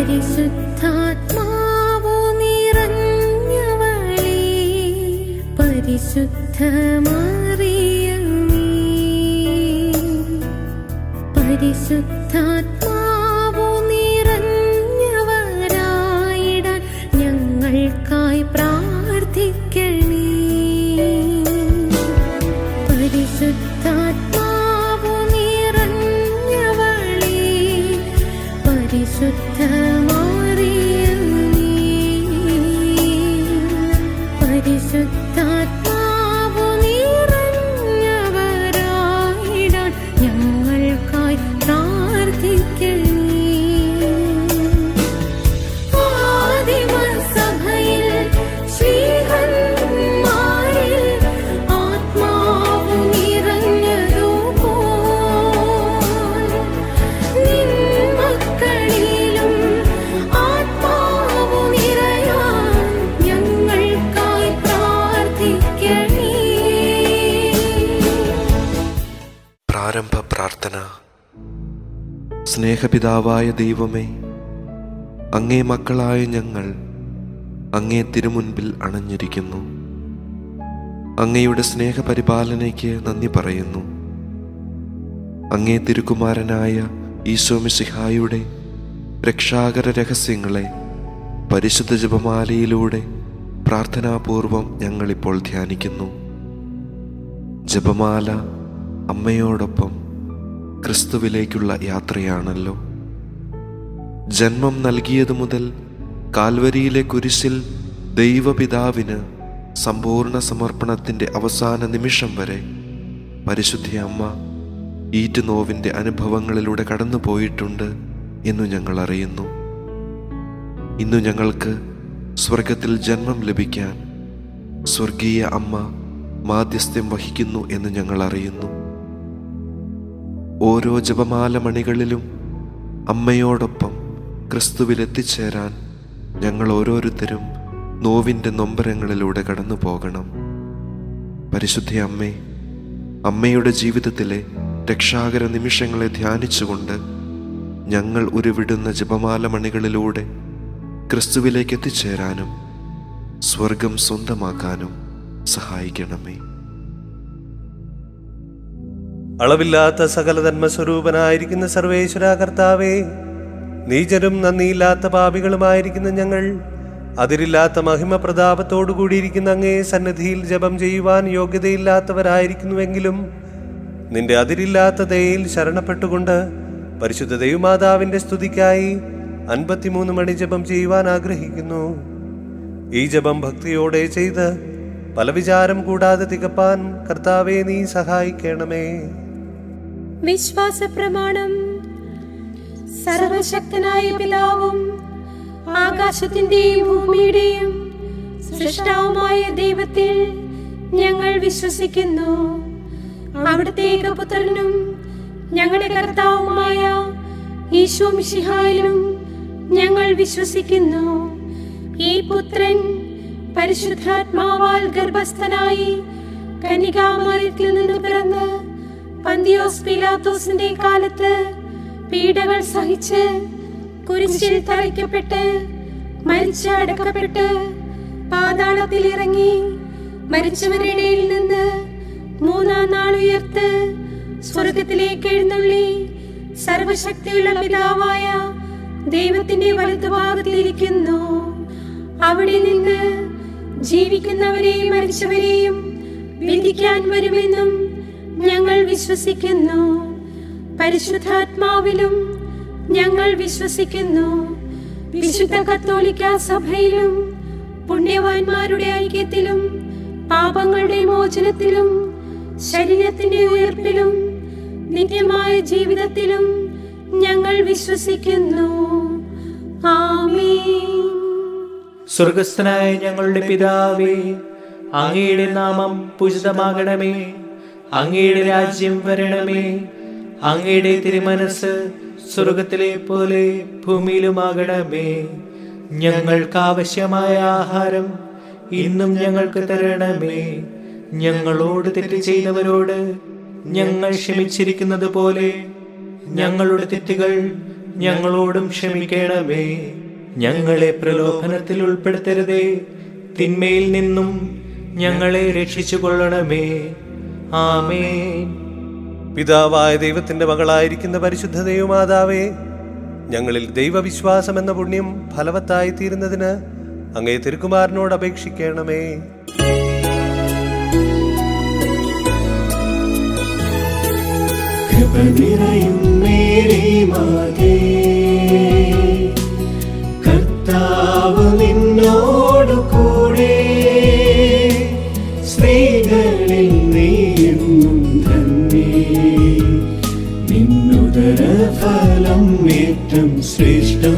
പരിശുദ്ധാത്മാവു നിറഞ്ഞവളേ, പരിശുദ്ധ മറിയമേ, പരിശുദ്ധാത്മാവു നിറഞ്ഞവരായിടാൻ ഞങ്ങൾക്കായി പ്രാർത്ഥിക്കണേ. പരിശുദ്ധാത്മാവു നിറഞ്ഞവളേ, പരിശുദ്ധ മറിയമേ, പരിശുദ്ധാത്മാവു നിറഞ്ഞവരായിടാൻ ഞങ്ങൾക്കായി പ്രാർത്ഥിക്കണേ. ആദിമസഭയിൽ ശ്രീഹന്മാരിൽ ആത്മാവു നിറഞ്ഞതുപോൽ നിൻ മക്കളിലും ആത്മാവു നിറയാൻ ഞങ്ങൾക്കായി പ്രാർത്ഥിക്കണേ. പ്രാരംഭ പ്രാർത്ഥന. സ്നേഹപിതാവായ ദൈവമേ, അങ്ങേ മക്കളായ ഞങ്ങൾ അങ്ങേ തിരുമുൻപിൽ അണഞ്ഞിരിക്കുന്നു. അങ്ങയുടെ സ്നേഹപരിപാലനയ്ക്ക് നന്ദി പറയുന്നു. അങ്ങേ തിരുക്കുമാരനായ ഈശോ മിശിഹായുടെ രക്ഷാകര രഹസ്യങ്ങളെ പരിശുദ്ധ ജപമാലയിലൂടെ പ്രാർത്ഥനാപൂർവം ഞങ്ങളിപ്പോൾ ധ്യാനിക്കുന്നു. ജപമാല അമ്മയോടൊപ്പം ക്രിസ്തുവിലേക്കുള്ള യാത്രയാണല്ലോ. ജന്മം നൽകിയതു മുതൽ കാൽവരിയിലെ കുരിശിൽ ദൈവപിതാവിന് സമ്പൂർണ്ണ സമർപ്പണത്തിൻ്റെ അവസാന നിമിഷം വരെ പരിശുദ്ധ അമ്മ ഈറ്റുനോവിൻ്റെ അനുഭവങ്ങളിലൂടെ കടന്നുപോയിട്ടുണ്ട് എന്നു ഞങ്ങൾ അറിയുന്നു. ഇന്നു ഞങ്ങൾക്ക് സ്വർഗത്തിൽ ജന്മം ലഭിക്കാൻ സ്വർഗീയ അമ്മ മാധ്യസ്ഥ്യം വഹിക്കുന്നു എന്ന് ഞങ്ങൾ അറിയുന്നു. ഓരോ ജപമാല മണികളിലും അമ്മയോടൊപ്പം ക്രിസ്തുവിലെത്തിച്ചേരാൻ ഞങ്ങൾ ഓരോരുത്തരും നോവിൻ്റെ നൊമ്പരങ്ങളിലൂടെ കടന്നു പോകണം. പരിശുദ്ധ അമ്മേ, അമ്മയുടെ ജീവിതത്തിലെ രക്ഷാകര നിമിഷങ്ങളെ ധ്യാനിച്ചുകൊണ്ട് ഞങ്ങൾ ഉരുവിടുന്ന ജപമാല മണികളിലൂടെ ക്രിസ്തുവിലേക്ക് എത്തിച്ചേരാനും സ്വർഗം സ്വന്തമാക്കാനും സഹായിക്കണമേ. അളവില്ലാത്ത സകല ധർമ്മസ്വരൂപനായിരിക്കുന്ന സർവേശ്വര കർത്താവേ, നീചരും നന്ദിയില്ലാത്ത പാപികളുമായിരിക്കുന്ന ഞങ്ങൾ അതിരില്ലാത്ത മഹിമ പ്രതാപത്തോടുകൂടിയിരിക്കുന്ന അങ്ങേ സന്നിധിയിൽ ജപം ചെയ്യുവാൻ യോഗ്യതയില്ലാത്തവരായിരിക്കുന്നുവെങ്കിലും നിന്റെ അതിരില്ലാത്ത ദയയിൽ ശരണപ്പെട്ടുകൊണ്ട് പരിശുദ്ധ ദൈവമാതാവിന്റെ സ്തുതിക്കായി 53 മണി ജപം ചെയ്യുവാൻ ആഗ്രഹിക്കുന്നു. ഈ ജപം ഭക്തിയോടെ ചെയ്ത് പല വിചാരം കൂടാതെ തികപ്പാൻ കർത്താവേ നീ സഹായിക്കണമേ. വിശ്വാസ പ്രമാണം. സർവശക്തനായ പിതാവും ആകാശത്തിന്റെയും ഭൂമിയുടെയും സൃഷ്ടാവുമായ ദൈവത്തിൽ ഞങ്ങൾ വിശ്വസിക്കുന്നു. അവിടുത്തെ ഏകപുത്രനും ഞങ്ങളുടെ കർത്താവുമായ ഈശോ മിശിഹായിലും ഞങ്ങൾ വിശ്വസിക്കുന്നു. ഈ പുത്രൻ പരിശുദ്ധാത്മാവാൽ ഗർഭസ്ഥനായി കന്യകാമറിയത്തിൽ നിന്ന് പിറന്ന് പന്തിയോസ് പീലാത്തോസിന്റെ കാലത്ത് പീഡകൾ സഹിച്ച് കുരിശിൽ തറയ്ക്കപ്പെട്ട് മരിച്ച് അടക്കപ്പെട്ട് പാതാളത്തിൽ ഇറങ്ങി മരിച്ചവരുടെ ഇടയിൽ നിന്ന് 3-ാം നാൾ ഉയർത്ത് സ്വർഗത്തിലേക്ക് എഴുന്നള്ളി സർവശക്തിയുള്ള പിതാവായ ദൈവത്തിന്റെ വലതുഭാഗത്തിലിരിക്കുന്നു. അവിടെ നിന്ന് ജീവിക്കുന്നവരെയും മരിച്ചവരെയും വിധിക്കാൻ വരുമെന്നും ഞങ്ങൾ വിശ്വസിക്കുന്നു. പരിശുദ്ധാത്മാവിലും ഞങ്ങൾ വിശ്വസിക്കുന്നു. വിശുദ്ധ കത്തോലിക്ക സഭയിലും പുണ്യവാന്മാരുടെ ഐക്യത്തിലും പാപങ്ങളുടെ മോചനത്തിലും ശരീരത്തിന്റെ ഉയർപ്പിലും നിത്യമായ ജീവിതത്തിലും ഞങ്ങൾ വിശ്വസിക്കുന്നു. ആമേൻ. സ്വർഗസ്ഥനായ ഞങ്ങളുടെ പിതാവേ, അങ്ങയുടെ നാമം പൂജിതമാകണമേ. അങ്ങയുടെ രാജ്യം വരണമേ. അങ്ങയുടെ തിരുമനസ് സ്വർഗത്തിലെ പോലെ ഭൂമിയിലുമാകണമേ. ഞങ്ങൾക്ക് ആവശ്യമായ ആഹാരം ഇന്നും ഞങ്ങൾക്ക് തരണമേ. ഞങ്ങളോട് തെറ്റ് ചെയ്തവരോട് ഞങ്ങൾ ക്ഷമിച്ചിരിക്കുന്നത് പോലെ ഞങ്ങളുടെ തെറ്റുകൾ ഞങ്ങളോടും ക്ഷമിക്കണമേ. ഞങ്ങളെ പ്രലോഭനത്തിൽ ഉൾപ്പെടുത്തരുതേ, തിന്മയിൽ നിന്നും ഞങ്ങളെ രക്ഷിച്ചു കൊള്ളണമേ. ആമേൻ. പിതാവായ ദൈവത്തിന്റെ മകളായിരിക്കുന്ന പരിശുദ്ധ ദൈവമാതാവേ, ഞങ്ങളിൽ ദൈവവിശ്വാസം എന്ന പുണ്യം ഫലവത്തായി തീരുന്നതിന് അങ്ങേ തിരുക്കുമാരനോട് അപേക്ഷിക്കണമേ. കർത്താവ് നിന്നോടു കൂടെ, സ്ത്രീകളിൽ നീയും ധന്യേ, നിന്നുദര ഫലം ഏറ്റം ശ്രേഷ്ഠം.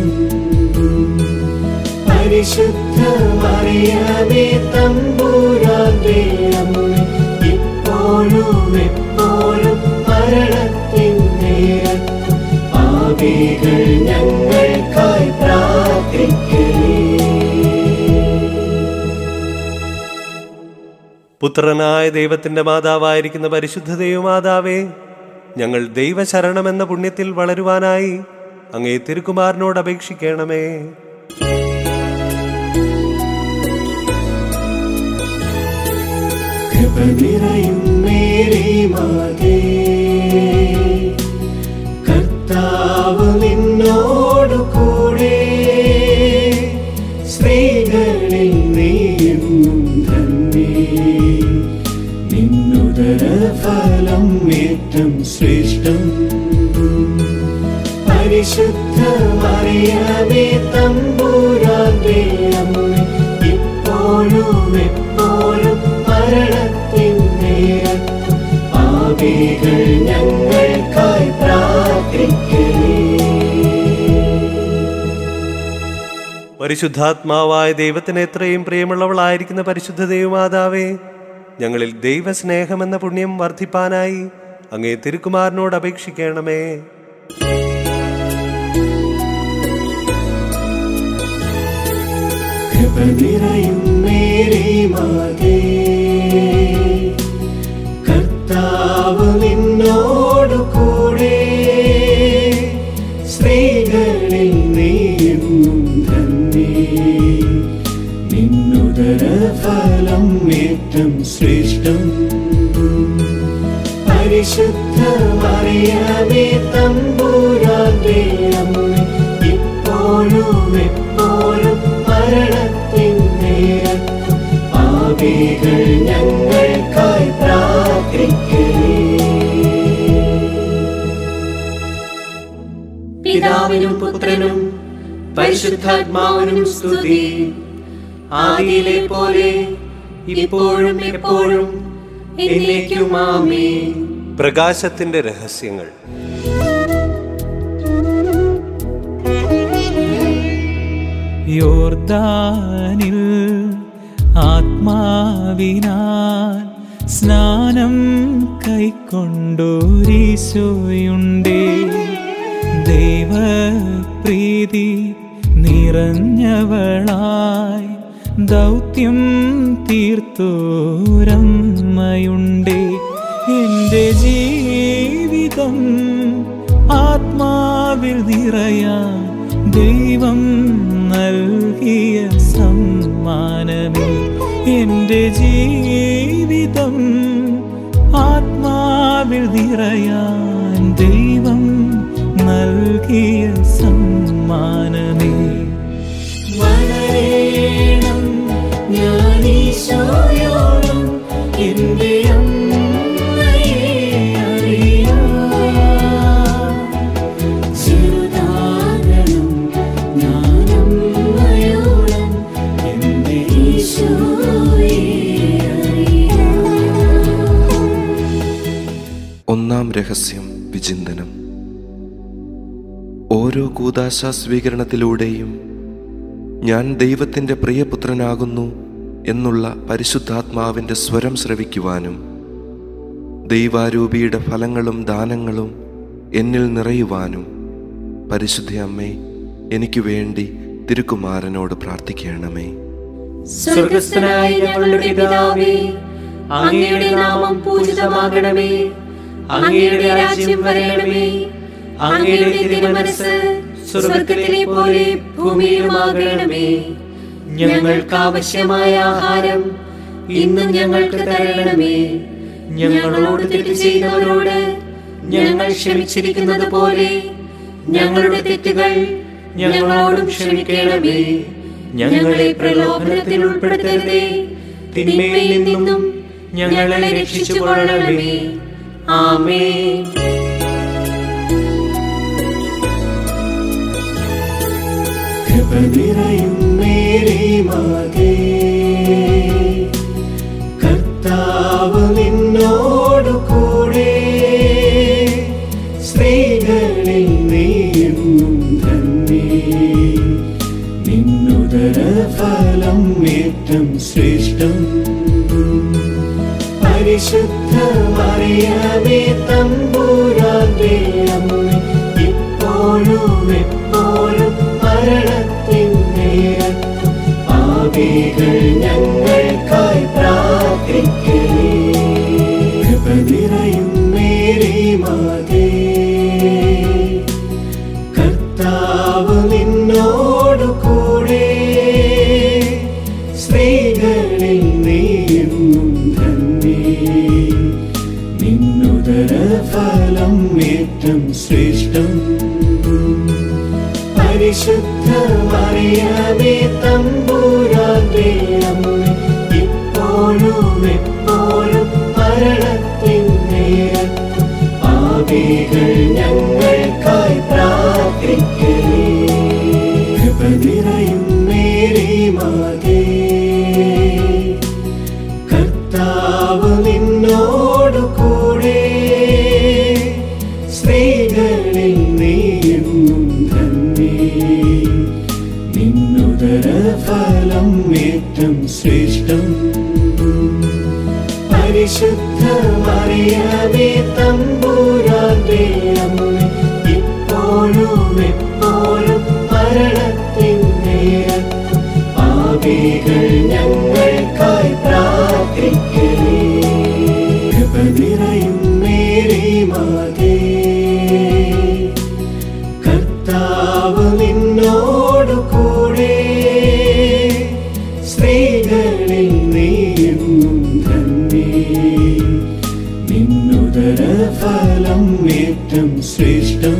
പരിശുദ്ധ മറിയമേ തമ്പുരാന്റെ അമ്മേ, ഇപ്പോഴും എപ്പോഴും മരണത്തിൻ നേരത്തും പാപികൾ ഞങ്ങൾക്കായി പ്രാർത്ഥിക്കണേ. പുത്രനായ ദൈവത്തിന്റെ മാതാവായിരിക്കുന്ന പരിശുദ്ധ ദൈവമാതാവേ, ഞങ്ങൾ ദൈവശരണമെന്ന പുണ്യത്തിൽ വളരുവാനായി അങ്ങേ തിരുക്കുമാരനോട് അപേക്ഷിക്കണമേ. കൃപ നിറയും മേരി മാതേ, കർത്താവ് നിന്നോടു കൂടെ, സ്ത്രീകളിൽ നീയും ധന്യേ, നിന്നുദര ഫലം ഏറ്റം ശ്രേഷ്ഠം. പരിശുദ്ധ മറിയമേ തമ്പുരാന്റെ അമ്മേ, ഇപ്പോഴും എപ്പോഴും മരണത്തിൻ നേരത്തും പാപികൾ ഞങ്ങൾക്കായി പ്രാർത്ഥിക്കണേ. പരിശുദ്ധാത്മാവായ ദൈവത്തിന് എത്രയും പ്രിയമുള്ളവളായിരിക്കുന്ന പരിശുദ്ധ ദൈവമാതാവേ, ഞങ്ങളിൽ ദൈവസ്നേഹമെന്ന പുണ്യം വർദ്ധിപ്പാനായി അങ്ങേ തിരുക്കുമാരനോട് അപേക്ഷിക്കണമേ. കൃപ നിറയും മേരി മാതേ, കർത്താവ് നിന്നോടു കൂടെ, സ്ത്രീകളിൽ നീയും ധന്യേ, നിന്നുദര ഫലം ഏറ്റം ശ്രേഷ്ഠം. പരിശുദ്ധ മറിയമേ തമ്പുരാന്റെ അമ്മേ, ഇപ്പോഴും എപ്പോഴും മരണത്തിൻ നേരത്തും പാപികൾ ഞങ്ങൾക്കായി പ്രാർത്ഥിക്കണേ. പിതാവിനും പുത്രനും പരിശുദ്ധാത്മാവിനും സ്തുതി. ആദിയിലെ പോലെ ഇപ്പോഴും എപ്പോഴും എന്നേക്കും ആമേൻ. പ്രകാശത്തിന്റെ രഹസ്യങ്ങൾ. യോർദാനിൽ ആത്മാവിനാൽ സ്നാനം കൈക്കൊണ്ടോരീശോയുണ്ടേ, ദൈവപ്രീതി നിറഞ്ഞവളായി ദൗത്യം തീർത്തോരമ്മയുണ്ടേ. എന്റെ ജീവിതം ആത്മാവിൽ നിറയാൻ ദൈവം നൽകിയ സമ്മാനമേ. എന്റെ ജീവിതം ആത്മാവിൽ നിറയാൻ ദൈവം നൽകിയ സമ്മാനമേ. വളരേണം ഞാനീശോയോളം എന്റെ അമ്മയെ അറിയാം, ചെറുതാകണം ഞാനമ്മയോളം എന്റെ ഈശോയെ അറിയാം. ഒന്നാം രഹസ്യം വിചിന്തനം. ഓരോ കൂദാശ സ്വീകരണത്തിലൂടെയും ഞാൻ ദൈവത്തിൻ്റെ പ്രിയപുത്രനാകുന്നു എന്നുള്ള പരിശുദ്ധാത്മാവിൻ്റെ സ്വരം ശ്രവിക്കുവാനും ദൈവാരൂപിയുടെ ഫലങ്ങളും ദാനങ്ങളും എന്നിൽ നിറയുവാനും പരിശുദ്ധ അമ്മേ, എനിക്ക് വേണ്ടി തിരുക്കുമാരനോട് പ്രാർത്ഥിക്കണമേ. സ്വർഗസ്ഥനായ ഞങ്ങളുടെ പിതാവേ, അങ്ങയുടെ നാമം പൂജിതമാകണമേ. അങ്ങയുടെ രാജ്യം വരണമേ. അങ്ങയുടെ തിരുമനസ്സ് സ്വർഗ്ഗത്തിലെ പോലെ ഭൂമിയിലുമാകണമേ. ഞങ്ങൾക്ക് ആവശ്യമായ ആഹാരം ഇന്നും ഞങ്ങൾക്ക് തരണമേ. ഞങ്ങളോട് തെറ്റ് ചെയ്യുന്നവരോട് ഞങ്ങൾ ക്ഷമിച്ചിരിക്കുന്നത് പോലെ ഞങ്ങളുടെ തെറ്റുകൾ ഞങ്ങളോടും ക്ഷമിക്കണമേ. ഞങ്ങളെ പ്രലോഭനത്തിൽ ഉൾപ്പെടുത്തരുതേ, തിന്മയിൽ നിന്നും ഞങ്ങളെ രക്ഷിച്ചുകൊള്ളണമേ. ആമേൻ. കൃപ നിറയും മേരി മാതേ, കർത്താവ് നിന്നോടു കൂടെ, സ്ത്രീകളിൽ നീയും ധന്യേ, നിന്നുദര ഫലം ഏറ്റം ശ്രേഷ്ഠം. പരിശുദ്ധ മറിയമേ തമ്പുരാന്റെ അമ്മേ, ഇപ്പോഴും എപ്പോഴും മരണത്തിൻ നേരത്തും പാപികൾ ഞങ്ങൾക്കായി പ്രാർത്ഥിക്കണേ. കൃപ നിറയും മേരി മാതേ, കർത്താവ് നിന്നോടു കൂടെ, സ്ത്രീകളിൽ നീയും ധന്യേ, നിന്നുദര ഫലം ഏറ്റം ശ്രേഷ്ഠം. പരിശുദ്ധ മറിയമേ തമ്പുരാന്റെ അമ്മേ, ഇപ്പോഴും എപ്പോഴും മരണത്തിൻ നേരത്തും പാപികൾ ഞങ്ങൾക്കായി പ്രാർത്ഥിക്കണേ. കൃപ നിറയും മേരി മാതേ, കർത്താവ് നിന്നോടു കൂടെ, സ്ത്രീകളിൽ നീയും ധന്യേ, നിന്നുദര ഫലം ഏറ്റം ശ്രേഷ്ഠം. പരിശുദ്ധ മറിയമേ തമ്പുരാന്റെ അമ്മേ, ഇപ്പോഴും എപ്പോഴും മരണത്തിൻ നേരത്തും പാപികൾ ഞങ്ങൾക്കായി പ്രാർത്ഥിക്കണേ. കൃപ നിറയും മേരി മാതേ, കർത്താവ് നിന്നോടു കൂടെ, സ്ത്രീകളിൽ നീയും ധന്യേ, നിന്നുദര ഫലം ഏറ്റം ശ്രേഷ്ഠം.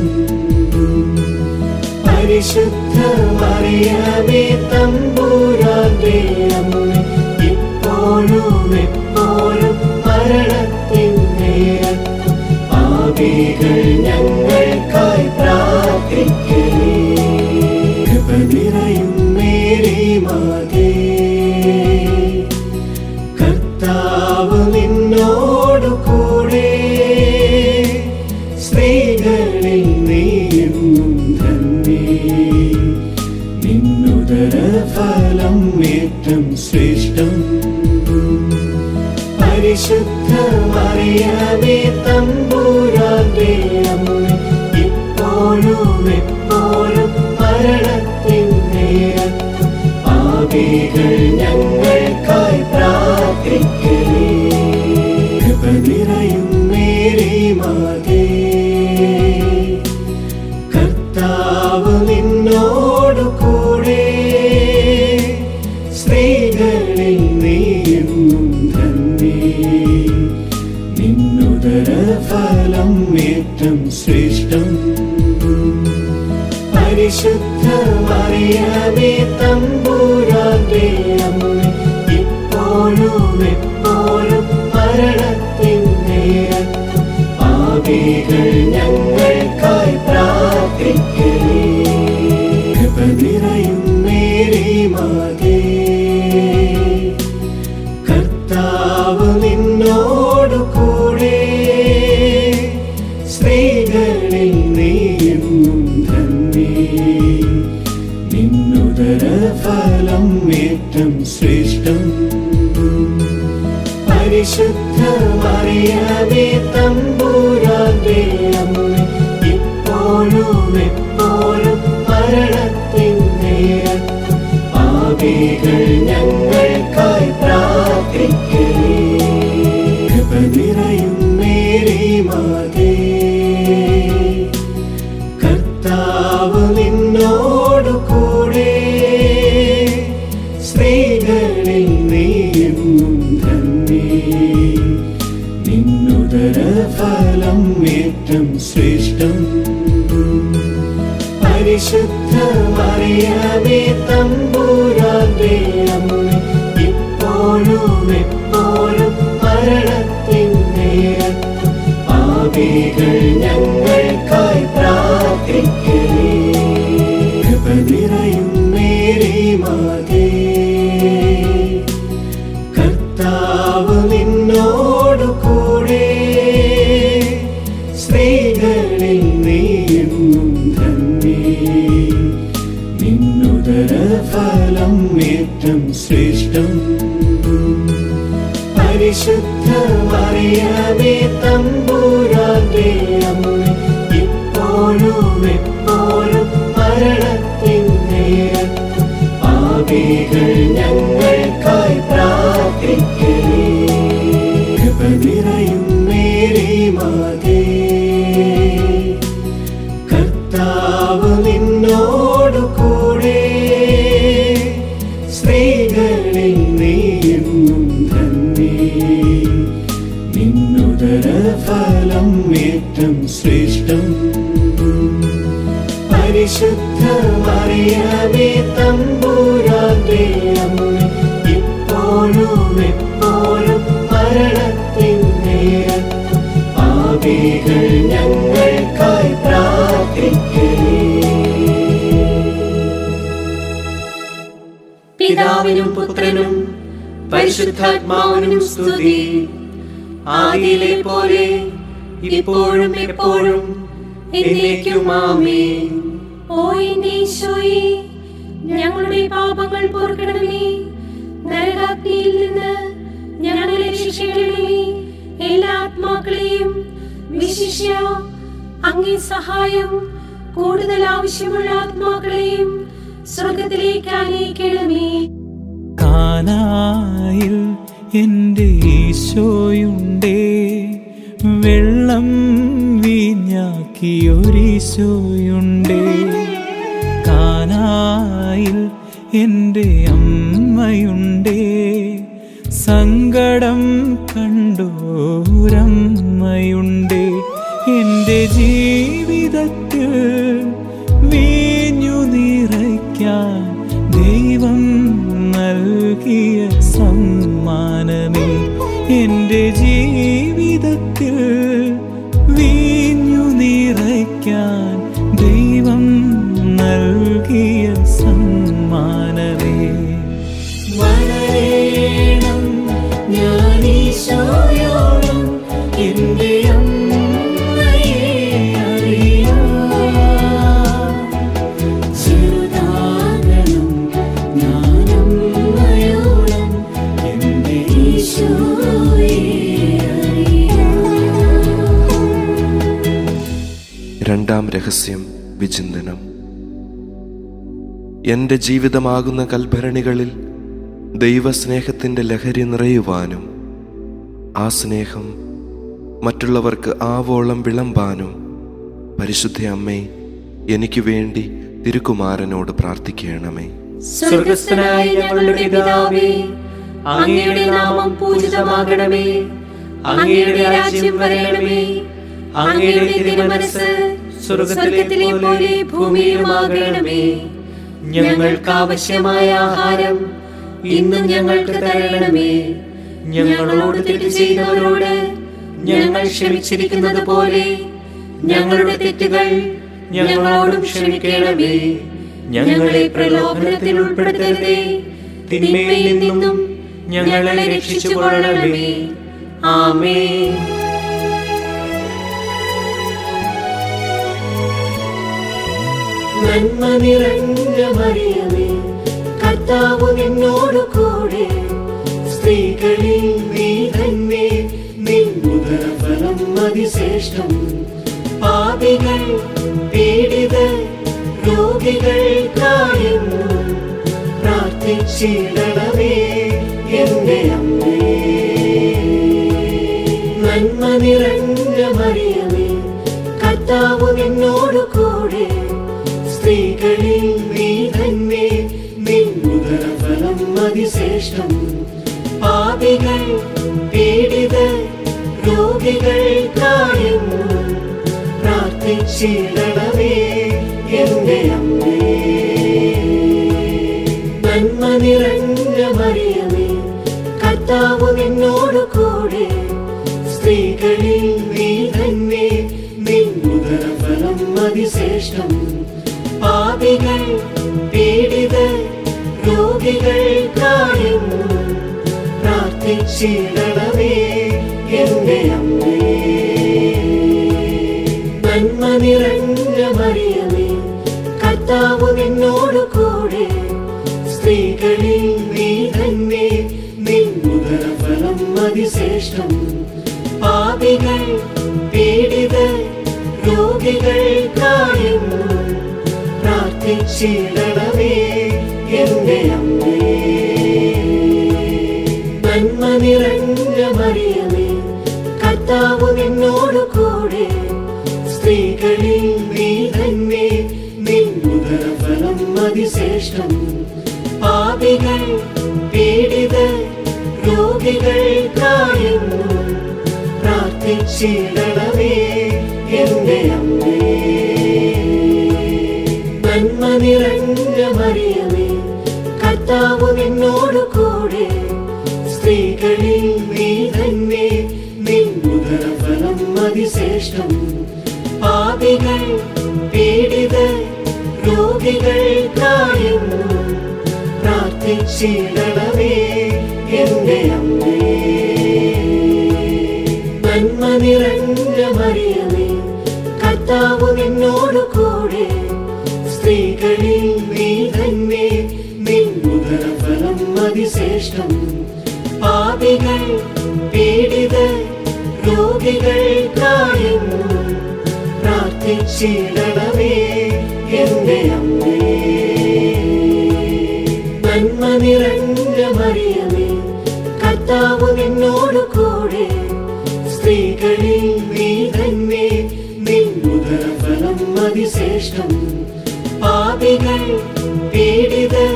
പരിശുദ്ധ മറിയമേ തമ്പുരാന്റെ അമ്മേ, ഇപ്പോഴും എപ്പോഴും മരണത്തിൻ നേരത്തും പാപികൾ ഞങ്ങൾക്കായി പ്രാർത്ഥിക്കണേ. കൃപ നിറയും മേരി മാതേ, കർത്താവ് നിന്നോടു കൂടെ, സ്ത്രീകളിൽ നീയും ധന്യേ, നിന്നുദര ഫലം ഏറ്റം ശ്രേഷ്ഠം. പരിശുദ്ധ മറിയമേ തമ്പുരാന്റെ അമ്മേ, ഇപ്പോഴും എപ്പോഴും മരണത്തിൻ നേരത്തും പാപികൾ ഞങ്ങൾക്കായി പ്രാർത്ഥിക്കണേ. കൃപ നിറയും മേരി മാതേ, കർത്താവ് നിന്നോടു കൂടെ, സ്ത്രീകളിൽ നീയും ധന്യേ, നിന്നുദര ഫലം ഏറ്റം ശ്രേഷ്ഠം. പരിശുദ്ധ മറിയമേ തമ്പുരാന്റെ അമ്മേ, ഇപ്പോഴും എപ്പോഴും മരണത്തിൻ നേരത്തും പാപികൾ ഞങ്ങൾക്കായി പ്രാർത്ഥിക്കണേ. കൃപ നിറയും മേരി മാതേ, കർത്താവ് നിന്നോടു കൂടെ, സ്ത്രീകളിൽ നീയും ധന്യേ, നിന്നുദര ഫലം ഏറ്റം ശ്രേഷ്ഠം. പരിശുദ്ധ മറിയമേ തമ്പുരാന്റെ അമ്മേ, ഇപ്പോഴും എപ്പോഴും മരണത്തിൻ നേരത്തും പാപികൾ ഞങ്ങൾക്കായി പ്രാർത്ഥിക്കണേ. കൃപ നിറയും മേരി മാതേ, കർത്താവ് നിന്നോടു മറിയമേ തമ്പുരാന്റെ അമ്മേ, ഇപ്പോഴും എപ്പോഴും മരണത്തിൻ നേരത്തും പാപികൾ ഞങ്ങൾക്കായി പ്രാർത്ഥിക്കണേ. കൃപ നിറയും മേരി മാതേ, കർത്താവ് നിന്നോടു കൂടെ, സ്ത്രീകളിൽ നീയെന്നും ധന്യേ, നിന്നുദരഫലം ഏറ്റം ശ്രേഷ്ഠം. പരിശുദ്ധ മറിയമേ തമ്പുരാന്റെ അമ്മേ, ഇപ്പോഴും എപ്പോഴും മരണത്തിൻ നേരത്തും പാപികൾ ഞങ്ങൾക്കായി പ്രാർത്ഥിക്കണേ. കൃപ നിറയും മേരി മാതേ, കർത്താവ് നിന്നോടു കൂടെ, സ്ത്രീകളിൽ നീയെന്നും ധന്യേ, നിന്നുദരഫലം ഏറ്റം ശ്രേഷ്ഠം. പരിശുദ്ധ മറിയമേ തമ്പുരാന്റെ അമ്മേ, ഇപ്പോഴും എപ്പോഴും മരണത്തിൻ നേരത്തും പാപികൾ ഞങ്ങൾക്കായി പ്രാർത്ഥിക്കണേ. പിതാവിനും പുത്രനും പരിശുദ്ധാത്മാവിനും സ്തുതി. ആദിയിലെ പോലെ ഇപ്പോഴും എപ്പോഴും എന്നേക്കും ആമേൻ. ഓ എന്റെ ഈശോയേ, ഞങ്ങളുടെ പാപങ്ങൾ പൊറുക്കണമേ. നരകാഗ്നിയിൽ നിന്ന് ഞങ്ങളെ രക്ഷിക്കണമേ. എല്ലാ ആത്മാക്കളെയും വിശിഷ്യ അങ്ങേ സഹായം കൂടുതൽ ആവശ്യമുള്ള ആത്മാക്കളെയും സ്വർഗത്തിലേക്ക് ആനയിക്കണമേ. കാനായിൽ എൻ്റെ ഈശോയുണ്ടേ, വെള്ളം വീഞ്ഞാക്കിയൊരീശോയുണ്ടേ. കാനായിൽ എൻ്റെ അമ്മയുണ്ടേ, സങ്കടം കണ്ടോരമ്മയുണ്ടേ. എൻ്റെ ജീവിതത്തിൽ വീഞ്ഞു നിറയ്ക്കാൻ ദൈവം നൽകിയ സമ്മാനമേ. എൻ്റെ ജീവിതത്തിൽ വീഞ്ഞു നിറയ്ക്കാൻ ദൈവം നൽകിയ സമ്മാനമേ. വളരണം ഞാൻ ഈശോയോളം എൻ്റെ അമ്മയെ അറിയാം. ചെറുതാകണം ഞാൻ അമ്മയോളം എൻ്റെ ഈശോയെ അറിയാം. രണ്ടാം രഹസ്യം വിചിന്തനം. എൻ്റെ ജീവിതമാകുന്ന കൽഭരണികളിൽ ദൈവസ്നേഹത്തിൻ്റെ ലഹരി നിറയുവാനും ആ സ്നേഹം മറ്റുള്ളവർക്ക് ആവോളം വിളമ്പാനും പരിശുദ്ധ അമ്മേ, എനിക്ക് വേണ്ടി തിരുക്കുമാരനോട് പ്രാർത്ഥിക്കണമേ. സ്വർഗസ്ഥനായ ഞങ്ങളുടെ പിതാവേ, അങ്ങയുടെ നാമം പൂജിതമാകണമേ. അങ്ങയുടെ രാജ്യം വരണമേ. അങ്ങയുടെ തിരുമനസ്സ് സ്വർഗത്തിലെ പോലെ ഭൂമിയിലുമാകണമേ. ഞങ്ങൾക്ക് ആവശ്യമായ ആഹാരം ഇന്നും ഞങ്ങൾക്ക് തരണമേ. ഞങ്ങളോട് തെറ്റ് ചെയ്തവരോട് ഞങ്ങൾ ക്ഷമിച്ചിരിക്കുന്നത് പോലെ ഞങ്ങളുടെ തെറ്റുകൾ ഞങ്ങളോടും ക്ഷമിക്കണമേ. ഞങ്ങളെ പ്രലോഭനത്തിൽ ഉൾപ്പെടുത്തരുതേ, തിന്മയിൽ നിന്നും ഞങ്ങളെ രക്ഷിച്ചുകൊള്ളണമേ. ആമേൻ. നന്മ നിറഞ്ഞ മറിയമേ, കർത്താവ് നിന്നോടു കൂടെ, സ്ത്രീകളിൽ നീ തന്നെ, നിന്നുദരഫലം അതിശ്രേഷ്ഠം. പാപികൾ പീഡിതർ രോഗികൾക്കായെന്നും പ്രാർത്ഥിച്ചിടണമേ എന്റെ അമ്മേ. നന്മ നിറഞ്ഞ മറിയമേ, കർത്താവ് നിന്നോടു കൂടെ, സ്ത്രീകളിൽ നീ തന്നെ, നിന്നുദരഫലം അതിശ്രേഷ്ഠം. പാപികൾ പീഡിതർ രോഗികൾക്കായെന്നും പ്രാർത്ഥിച്ചിടണമേ എന്റെ അമ്മേ. കർത്താവ് നിന്നോട് കൂടെ സ്ത്രീകളിൽ നീ തന്നെ നിൻ ഉദരഫലം അതിശ്രേഷ്ഠം. പാപികൾ പീഡിതർ രോഗികൾക്കായെന്നും പ്രാർത്ഥിച്ചിടണമേ എന്റെ അമ്മേ. നന്മ നിറഞ്ഞ മറിയമേ, കർത്താവ് നിന്നോട് കൂടെ സ്ത്രീകളിൽ നീ തന്നെ നിൻ ഉദരഫലം അതിശ്രേഷ്ഠം. പാപികൾ പീഡിതർ രോഗികൾക്കായെന്നും പ്രാർത്ഥിച്ചിടണമേ എന്റെ അമ്മേ. നന്മ നിറഞ്ഞ മറിയമേ, കർത്താവ് നിന്നോട് കൂടെ സ്ത്രീകളിൽ നീ തന്നെ നിൻ ഉദരഫലം അതിശ്രേഷ്ഠം. പാപികൾ പീഡിതർ രോഗികൾക്കായെന്നും പ്രാർത്ഥിച്ചിടണമേ എന്റെ അമ്മേ. നന്മ നിറഞ്ഞ മറിയമേ, കർത്താവ് നിന്നോട് കൂടെ സ്ത്രീകളിൽ നീ തന്നെ നിൻ ഉദരഫലം അതിശ്രേഷ്ഠം. പാപികൾ പീഡിതർ രോഗികൾക്കായെന്നും പ്രാർത്ഥിച്ചിടണമേ എന്റെ അമ്മേ. നന്മ നിറഞ്ഞ മറിയമേ, കർത്താവ് നിന്നോട് കൂടെ സ്ത്രീകളിൽ നീ തന്നെ നിൻ ഉദരഫലം അതിശ്രേഷ്ഠം. പാപികൾ പീഡിതർ രോഗികൾക്കായെന്നും പ്രാർത്ഥിച്ചിടണമേ എന്റെ അമ്മേ. നന്മ നിറഞ്ഞ മറിയമേ, കർത്താവ് നിന്നോട് കൂടെ സ്ത്രീകളിൽ നീ തന്നെ നിൻ ഉദരഫലം അതിശ്രേഷ്ഠം. പാപികൾ പീഡിതർ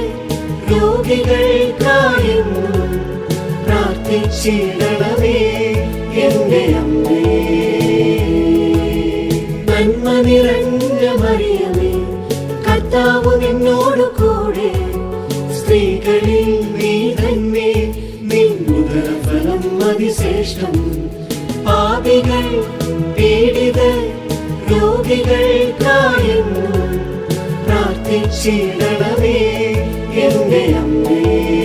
രോഗികൾക്കായെന്നും പ്രാർത്ഥിച്ചിടണമേ എന്റെ അമ്മേ. നന്മ നിറഞ്ഞ മറിയമേ, കർത്താവ് നിന്നോട് കൂടെ സ്ത്രീകളിൽ നീ തന്നെ നിൻ ഉദരഫലം അതിശ്രേഷ്ഠം. പാപികൾ പീഡിതർ രോഗികൾക്കായെന്നും പ്രാർത്ഥിച്ചിടണമേ എന്റെ അമ്മേ.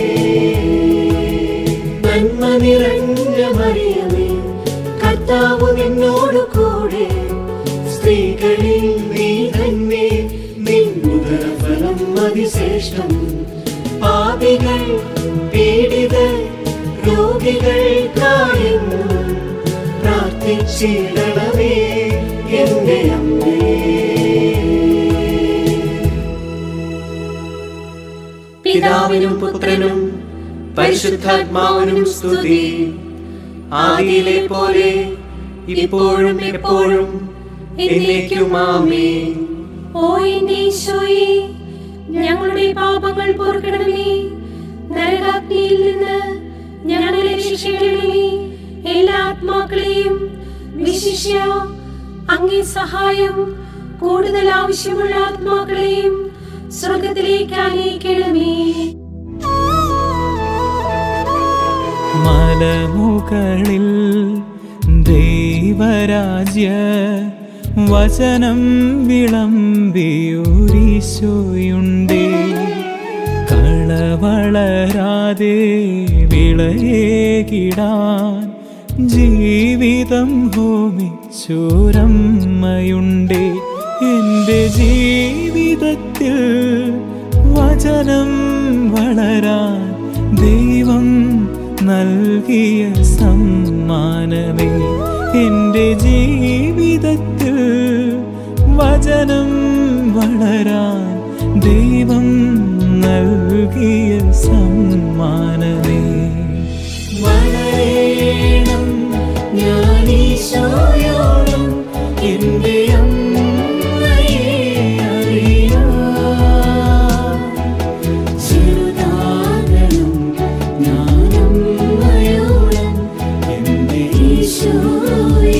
നന്മ നിറഞ്ഞ മറിയമേ, കർത്താവ് നിന്നോട് കൂടെ സ്ത്രീകളിൽ നീ തന്നെ നിൻ ഉദരഫലം അതിശ്രേഷ്ഠം. പാപികൾ പീഡിതർ രോഗികൾക്കായെന്നും പ്രാർത്ഥിച്ചിടണമേ എന്റെ അമ്മേ. പിതാവിനും പുത്രനും പരിശുദ്ധാത്മാവിനും സ്തുതി. ആദിയിലെ പോലെ ഇപ്പോഴും എപ്പോഴും എന്നേക്കും ആമേൻ. ഓ എന്റെ ഈശോയേ, ഞങ്ങളുടെ പാപങ്ങൾ പൊറുക്കണമേ. നരകാഗ്നിയിൽ നിന്ന് ഞങ്ങളെ രക്ഷിക്കണമേ. എല്ലാ ആത്മാക്കളെയും വിശിഷ്യ അങ്ങേ സഹായം കൂടുതൽ ആവശ്യമുള്ള ആത്മാക്കളെയും സ്വർഗത്തിലേക്ക് അനയിക്കണമേ. മലമുകളിൽ ദൈവരാജ്യ വചനം വിളമ്പിയൊരീശോയുണ്ടേ. കളവളരാതെ വിളയേകിടാൻ ജീവിതം ഹോമിച്ചൊരമ്മയുണ്ടേ. എൻ്റെ ജീവിതത്തിൽ വചനം വളരാൻ ദൈവം നൽകിയ സമ്മാനമേ. എൻ്റെ ജീവിതത്തിൽ വചനം വളരാൻ ദൈവം നൽകിയ സമ്മാനമേ. വളരണം ഞാനീശോയോളം എന്റെ അമ്മയെ അറിയാം. ചെറുതാകണം ഞാനമ്മയോളം എന്റെ ഈശോയെ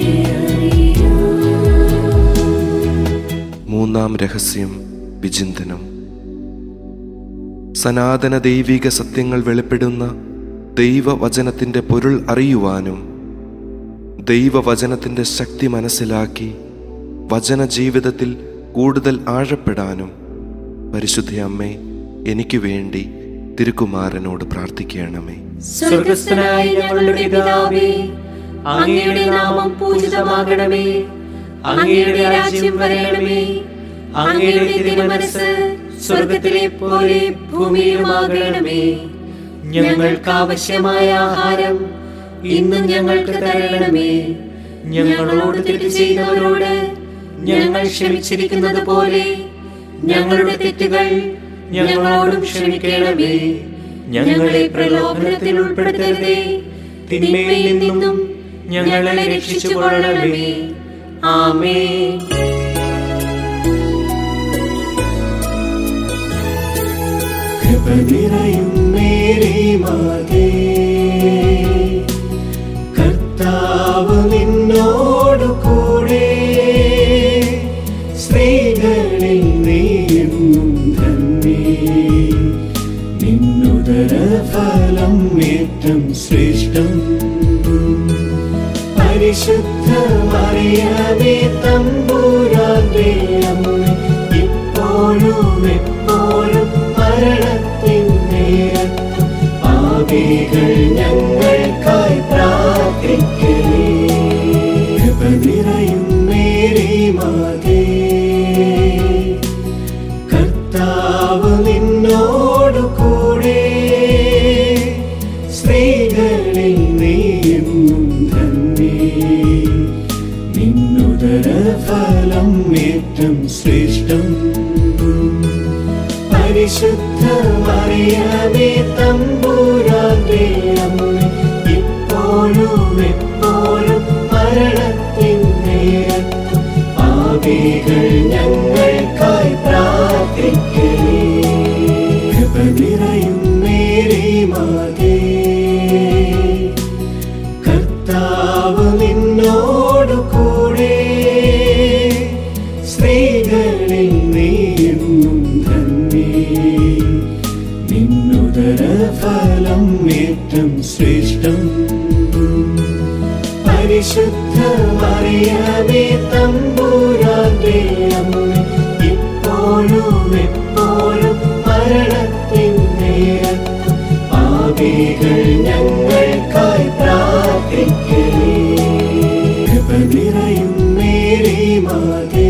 അറിയാം. മൂന്നാം രഹസ്യം വിചിന്തനം. സനാതന ദൈവിക സത്യങ്ങൾ വെളിപ്പെടുന്ന ദൈവവചനത്തിൻ്റെ പൊരുൾ അറിയുവാനും ദൈവവചനത്തിൻ്റെ ശക്തി മനസ്സിലാക്കി വചനജീവിതത്തിൽ കൂടുതൽ ആഴപ്പെടാനും പരിശുദ്ധ അമ്മേ, എനിക്ക് വേണ്ടി തിരുക്കുമാരനോട് പ്രാർത്ഥിക്കണമേ. സ്വർഗ്ഗസ്ഥനായ ഞങ്ങളുടെ പിതാവേ, അങ്ങയുടെ നാമം പൂജിതമാകണമേ. അങ്ങയുടെ രാജ്യം വരണമേ. അങ്ങയുടെ തിരുമനസ്സ് സ്വർഗ്ഗത്തിലെ പോലെ ഭൂമിയിലുമാകണമേ. ഞങ്ങൾക്ക് ആവശ്യമായ ആഹാരം ഇന്നും ഞങ്ങൾക്ക് തരണമേ. ഞങ്ങളോട് തെറ്റ് ചെയ്തവരോട് ഞങ്ങൾ ക്ഷമിച്ചിരിക്കുന്നത് പോലെ ഞങ്ങളുടെ തെറ്റുകൾ ഞങ്ങളോടും ക്ഷമിക്കണമേ. ഞങ്ങളെ പ്രലോഭനത്തിൽ ഉൾപ്പെടുത്തരുതേ, തിന്മയിൽ നിന്നും ഞങ്ങളെ രക്ഷിച്ചുകൊള്ളണമേ. ആമേൻ. കൃപ നിറയും മേരി മാതേ, കർത്താവ് നിന്നോടു കൂടെ. സ്ത്രീകളിൽ നീയെന്നും ധന്യേ, നിന്നുദര ഫലം ഏറ്റം ശ്രേഷ്ഠം. പരിശുദ്ധ മറിയമേ തമ്പുരാന്റെ അമ്മേ, ഇപ്പോഴും എപ്പോഴും മരണത്തിൻ നേരത്തും പാപികൾ ഞങ്ങൾക്കായി പ്രാർത്ഥിക്കണേ. കൃപ നിറയും മേരി മാതേ, കർത്താവ് നിന്നോടു കൂടെ. സ്ത്രീകളിൽ നീയെന്നും ധന്യേ, നിന്നുദര ഫലം ഏറ്റം ശ്രേഷ്ഠം. പരിശുദ്ധ മറിയമേ തമ്പുരാന്റെ അമ്മേ, ഇപ്പോഴും എപ്പോഴും മരണത്തിൻ നേരത്തും പാപികൾ ഞങ്ങൾക്കായി പ്രാർത്ഥിക്കണേ. കൃപ നിറയും മേരി മാതേ, കർത്താവ് നിന്നോടു കൂടെ. സ്ത്രീകളിൽ നീയെന്നും ധന്യേ, നിന്നുദര ഫലം ഏറ്റം ശ്രേഷ്ഠം. പരിശുദ്ധ മറിയമേ തമ്പുരാന്റെ അമ്മേ, ഇപ്പോഴും എപ്പോഴും മരണത്തിൻ നേരത്തും പാപികൾ ഞങ്ങൾക്കായി പ്രാർത്ഥിക്കണേ. കൃപ നിറയും മേരി മാതേ,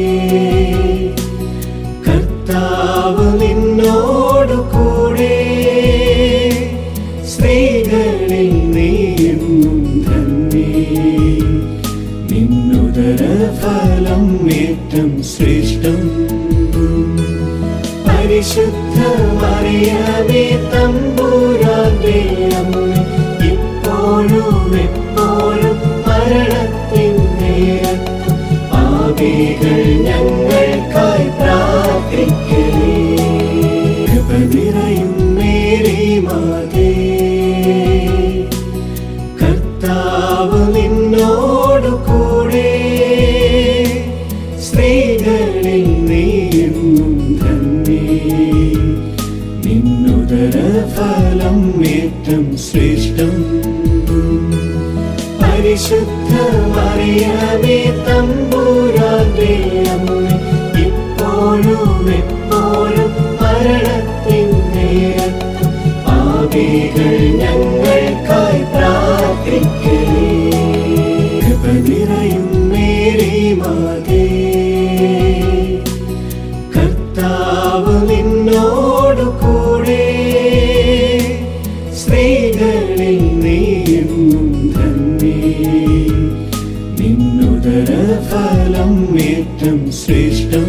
കർത്താവ് നിന്നോടു കൂടെ. സ്ത്രീകളിൽ നീയെന്നും ധന്യേ, നിന്നുദര ഫലം ഏറ്റം ശ്രേഷ്ഠം. പരിശുദ്ധ മറിയമേ തമ്പുരാന്റെ അമ്മേ, ഇപ്പോഴും എപ്പോഴും മരണത്തിൻ നേരത്തും പാപികൾ ഞങ്ങൾക്കായി പ്രാർത്ഥിക്കണേ. കൃപ നിറയും മേരി മാതേ, കർത്താവ് നിന്നോടു കൂടെ. സ്ത്രീകളിൽ നീയെന്നും ധന്യേ, നിന്നുദര ഫലം ഏറ്റം ശ്രേഷ്ഠം. പരിശുദ്ധ മറിയമേ തമ്പുരാന്റെ അമ്മേ, ഇപ്പോഴും എപ്പോഴും മരണത്തിൻ നേരത്തും പാപികൾ ഞങ്ങൾക്കായി പ്രാർത്ഥിക്കണേ. കൃപ നിറയും മേരി മാതേ, കർത്താവ് നിന്നോടു കൂടെ. സ്ത്രീകളിൽ നീയെന്നും ധന്യേ, നിന്നുദര ഫലം ഏറ്റം ശ്രേഷ്ഠം.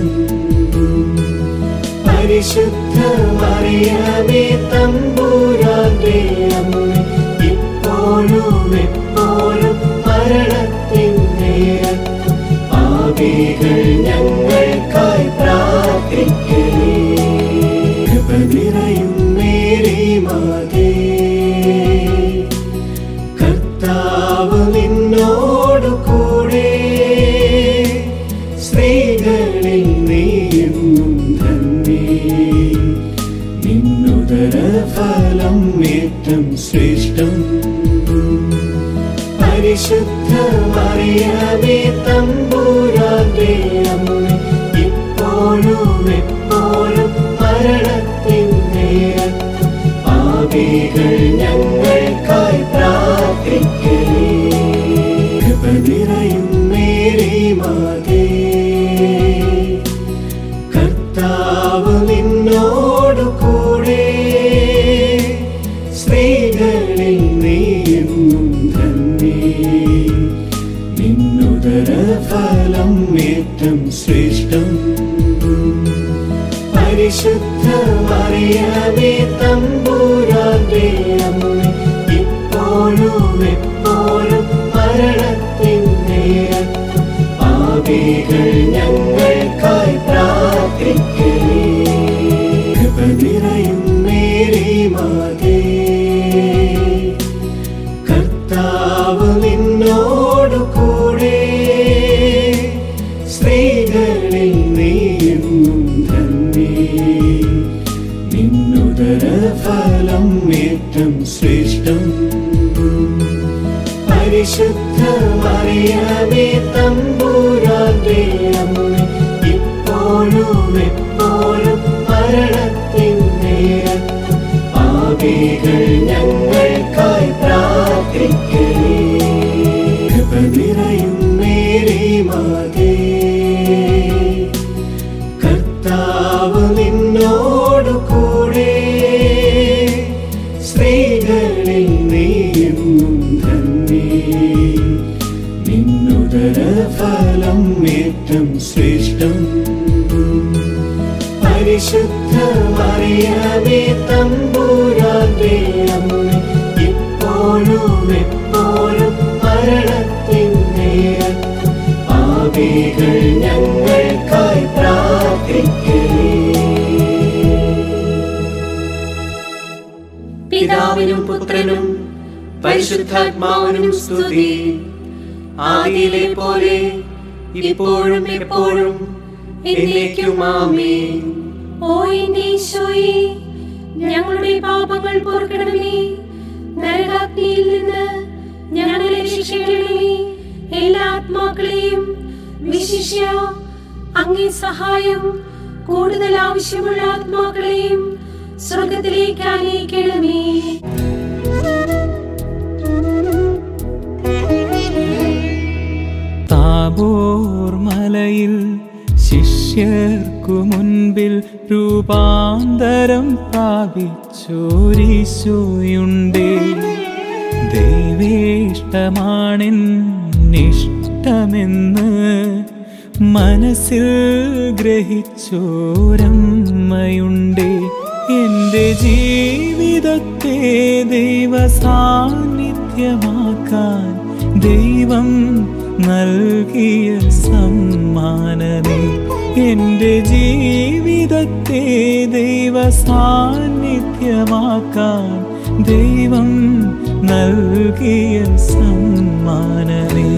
പരിശുദ്ധ മറിയമേ തമ്പുരാന്റെ അമ്മേ, ഇപ്പോഴും എപ്പോഴും മരണത്തിൻ നേരത്തും പാപികൾ ഞങ്ങൾക്കായി പ്രാർത്ഥിക്കണേ. കൃപ നിറയും മേരി മാതേ, കർത്താവ് നിന്നോടു കൂടെ. സ്ത്രീകളിൽ നീയെന്നും ധന്യേ, നിന്നുദര നിന്നുദരഫലം ഏറ്റം ശ്രേഷ്ഠം. പരിശുദ്ധ മറിയമേ തമ്പുരാന്റെ അമ്മേ, ഇപ്പോഴും എപ്പോഴും മരണത്തിൻ നേരത്തും പാപികൾ ഞങ്ങൾക്കായി പ്രാർത്ഥിക്കണേ. കൃപ നിറയും മേരി മാതേ, കർത്താവ് നിന്നോടു കൂടെ, സ്ത്രീകളിൽ നീയെന്നും ധന്യേ. നിന്നുദരഫലം ഏറ്റം ശ്രേഷ്ഠം. പരിശുദ്ധ മറിയമേ തമ്പുരാന്റെ അമ്മേ, ഇപ്പോഴും എപ്പോഴും മരണത്തിൻ നേരത്തും പാപികൾ ഞങ്ങൾക്കായി പ്രാർത്ഥിക്കണേ. കൃപ നിറയും മേരി മാതേ, കർത്താവ് നിന്നോടു കൂടെ, സ്ത്രീകളിൽ നീയെന്നും ധന്യേ. നിന്നുദരഫലം ഏറ്റം ശ്രേഷ്ഠം. പരിശുദ്ധ മറിയമേ തമ്പുരാന്റെ അമ്മേ, ഇപ്പോഴും എപ്പോഴും മരണത്തിൻ നേരത്തും പാപികൾ ഞങ്ങൾക്കായി പ്രാർത്ഥിക്കണേ. കൃപ നിറയും മേരി മാതേ, കർത്താവ് നിന്നോടു കൂടെ, സ്ത്രീകളിൽ നീയെന്നും ധന്യേ. നിന്നുദരഫലം ഏറ്റം ശ്രേഷ്ഠം. പരിശുദ്ധ മറിയമേ തമ്പുരാന്റെ അമ്മേ, ഇപ്പോഴും എപ്പോഴും മരണത്തിൻ നേരത്തും പാപികൾ ഞങ്ങൾക്കായി പ്രാർത്ഥിക്കണേ. പിതാവിനും പുത്രനും പരിശുദ്ധാത്മാവിനും സ്തുതി. ആദിയിലെ പോലെ ഇപ്പോഴും എപ്പോഴും എന്നേക്കും ആമേൻ. ഓ എന്റെ ഈശോയേ, ഞങ്ങളുടെ പാപങ്ങൾ പൊറുക്കണമേ. നരകാഗ്നിയിൽ നിന്ന് ഞങ്ങളെ രക്ഷിക്കണമേ. എല്ലാ ആത്മാക്കളെയും വിശിഷ്യ അങ്ങേ സഹായം കൂടുതൽ ആവശ്യമുള്ള ആത്മാക്കളെയും സ്വർഗത്തിലേക്ക് ആനയിക്കണമേ. താബോർ മലയിൽ ശിഷ്യർക്കു മുൻപിൽ രൂപാന്തരം പ്രാപിച്ചോരീശോയുണ്ടേ. ദൈവേഷ്ടമാണെന്നിഷ്ടമെന്ന് മനസ്സിൽ ഗ്രഹിച്ചോരമ്മയുണ്ടേ. എന്റെ ജീവിതത്തെ ദൈവ സാന്നിധ്യമാക്കാൻ ദൈവം നൽകിയ സമ്മാനമേ. എന്റെ ജീവിതത്തെ ദൈവ സാന്നിധ്യമാക്കാൻ ദൈവം നൽകിയ സമ്മാനമേ.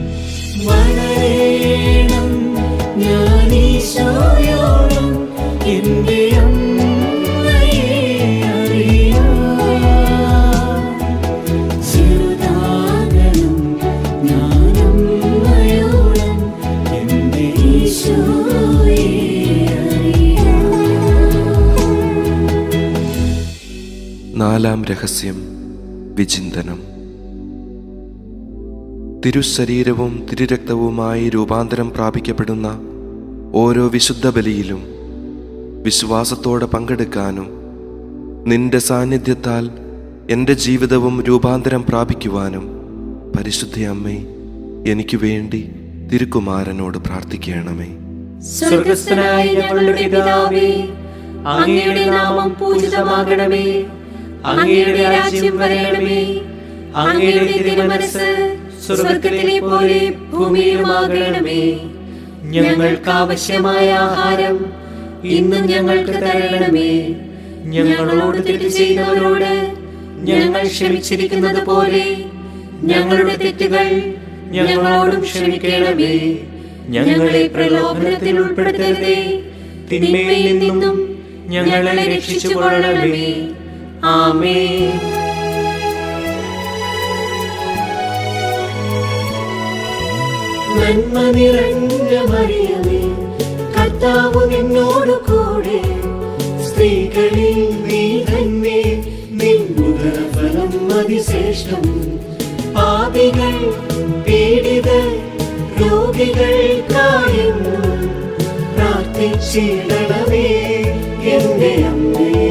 വളരണം ഞാൻ ഈശോയോളം എന്റെ അമ്മയെ അറിയാം. ചെറുതാകണം ഞാൻ അമ്മയോളം എന്റെ ഈശോയെ അറിയാം. നാലാം രഹസ്യം വിചിന്തനം. തിരുശരീരവും തിരുരക്തവുമായി രൂപാന്തരം പ്രാപിക്കപ്പെടുന്ന ഓരോ വിശുദ്ധ ബലിയിലും വിശ്വാസത്തോടെ പങ്കെടുക്കാനും നിന്റെ സാന്നിധ്യത്താൽ എൻ്റെ ജീവിതവും രൂപാന്തരം പ്രാപിക്കുവാനും പരിശുദ്ധ അമ്മേ, എനിക്ക് വേണ്ടി തിരുക്കുമാരനോട് പ്രാർത്ഥിക്കണമേ. സ്വർഗസ്ഥനായ ഞങ്ങളുടെ പിതാവേ, അങ്ങയുടെ നാമം പൂജിതമാകണമേ. അങ്ങയുടെ രാജ്യം വരണമേ. അങ്ങയുടെ തിരുമനസ്സ് സ്വർഗത്തിലെ പോലെ ഭൂമിയിലുമാകണമേ. ഞങ്ങൾക്ക് ആവശ്യമായ ആഹാരം ഇന്നും ഞങ്ങൾക്ക് തരണമേ. ഞങ്ങളോട് തെറ്റ് ചെയ്തവരോട് ഞങ്ങൾ ക്ഷമിച്ചിരിക്കുന്നത് പോലെ ഞങ്ങളുടെ തെറ്റുകൾ ഞങ്ങളോടും ക്ഷമിക്കണമേ. ഞങ്ങളെ പ്രലോഭനത്തിൽ ഉൾപ്പെടുത്തരുതേ, തിന്മയിൽ നിന്നും ഞങ്ങളെ രക്ഷിച്ചുകൊള്ളണമേ. ആമേൻ. നന്മ നിറഞ്ഞ മറിയമേ, കർത്താവ് നിന്നോട് കൂടെ, സ്ത്രീകളിൽ നീ തന്നെ, നിൻ ഉദരഫലം അതിശ്രേഷ്ഠം. പാപികൾ പീഡിതർ രോഗികൾക്കായെന്നും പ്രാർത്ഥിച്ചിടണമേ എന്റെ അമ്മേ.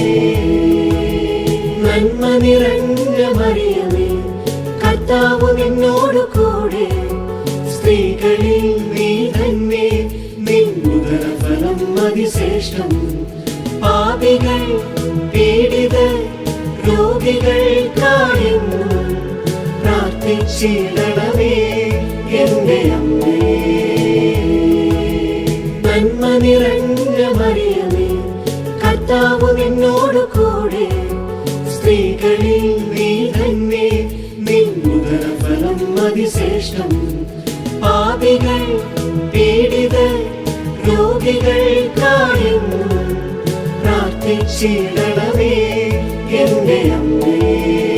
നന്മ നിറഞ്ഞ മറിയമേ, കർത്താവ് നിന്നോട് കൂടെ, സ്ത്രീകളിൽ നീ തന്നെ, നിൻ ഉദരഫലം അതിശ്രേഷ്ഠം. പാപികൾ പീഡിതർ രോഗികൾക്കായെന്നും പ്രാർത്ഥിച്ചിടണമേ എന്റെ അമ്മേ. നന്മ നിറഞ്ഞ മറിയമേ, കർത്താവ് നിന്നോട് കൂടെ, സ്ത്രീകളിൽ നീ തന്നെ, നിൻ ഉദരഫലം അതിശ്രേഷ്ഠം. പാപികൾ പീഡിതർ രോഗികൾക്കായെന്നും പ്രാർത്ഥിച്ചിടണമേ എന്റെ അമ്മേ.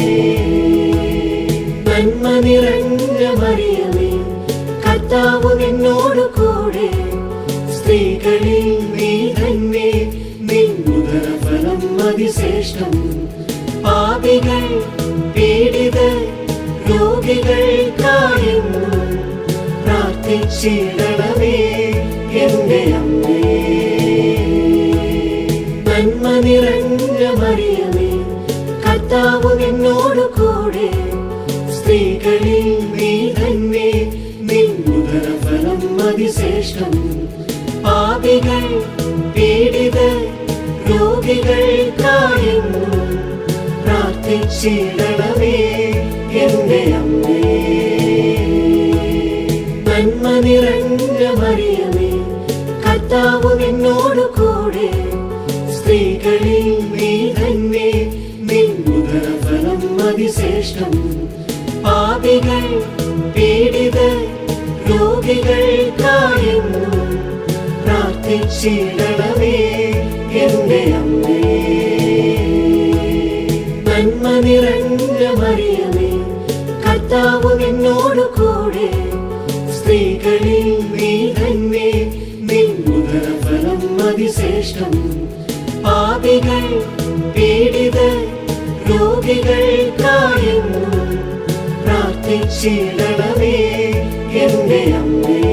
നന്മ നിറഞ്ഞ മറിയമേ, കർത്താവ് നിന്നോട് കൂടെ, സ്ത്രീകളിൽ നീ തന്നെ, നിൻ ഉദരഫലം അതിശ്രേഷ്ഠം. പാപികൾ പീഡിതർ രോഗികൾക്കായെന്നും പ്രാർത്ഥിച്ചിടണമേ എന്റെ അമ്മേ. നന്മ നിറഞ്ഞ മറിയമേ, കർത്താവ് നിന്നോട് കൂടെ, സ്ത്രീകളിൽ നീ തന്നെ, നിൻ ഉദരഫലം അതിശ്രേഷ്ഠം. പാപികൾ പീഡിതർ രോഗികൾക്കായെന്നും പ്രാർത്ഥിച്ചിടണമേ എന്റെ അമ്മേ. നന്മ നിറഞ്ഞ മറിയമേ, കർത്താവ് നിന്നോട് കൂടെ, സ്ത്രീകളിൽ നീ തന്നെ, നിൻ ഉദരഫലം അതിശ്രേഷ്ഠം. പാപികൾ പീഡിതർ രോഗികൾക്കായെന്നും പ്രാർത്ഥിച്ചിടണമേ എന്റെ അമ്മേ. നന്മ നിറഞ്ഞ മറിയമേ, കർത്താവ് നിന്നോട് കൂടെ, സ്ത്രീകളിൽ നീ തന്നെ, നിൻ ഉദരഫലം അതിശ്രേഷ്ഠം. പാപികൾ പീഡിതർ രോഗികൾക്കായെന്നും പ്രാർത്ഥിച്ചിടണമേ എന്റെ അമ്മേ.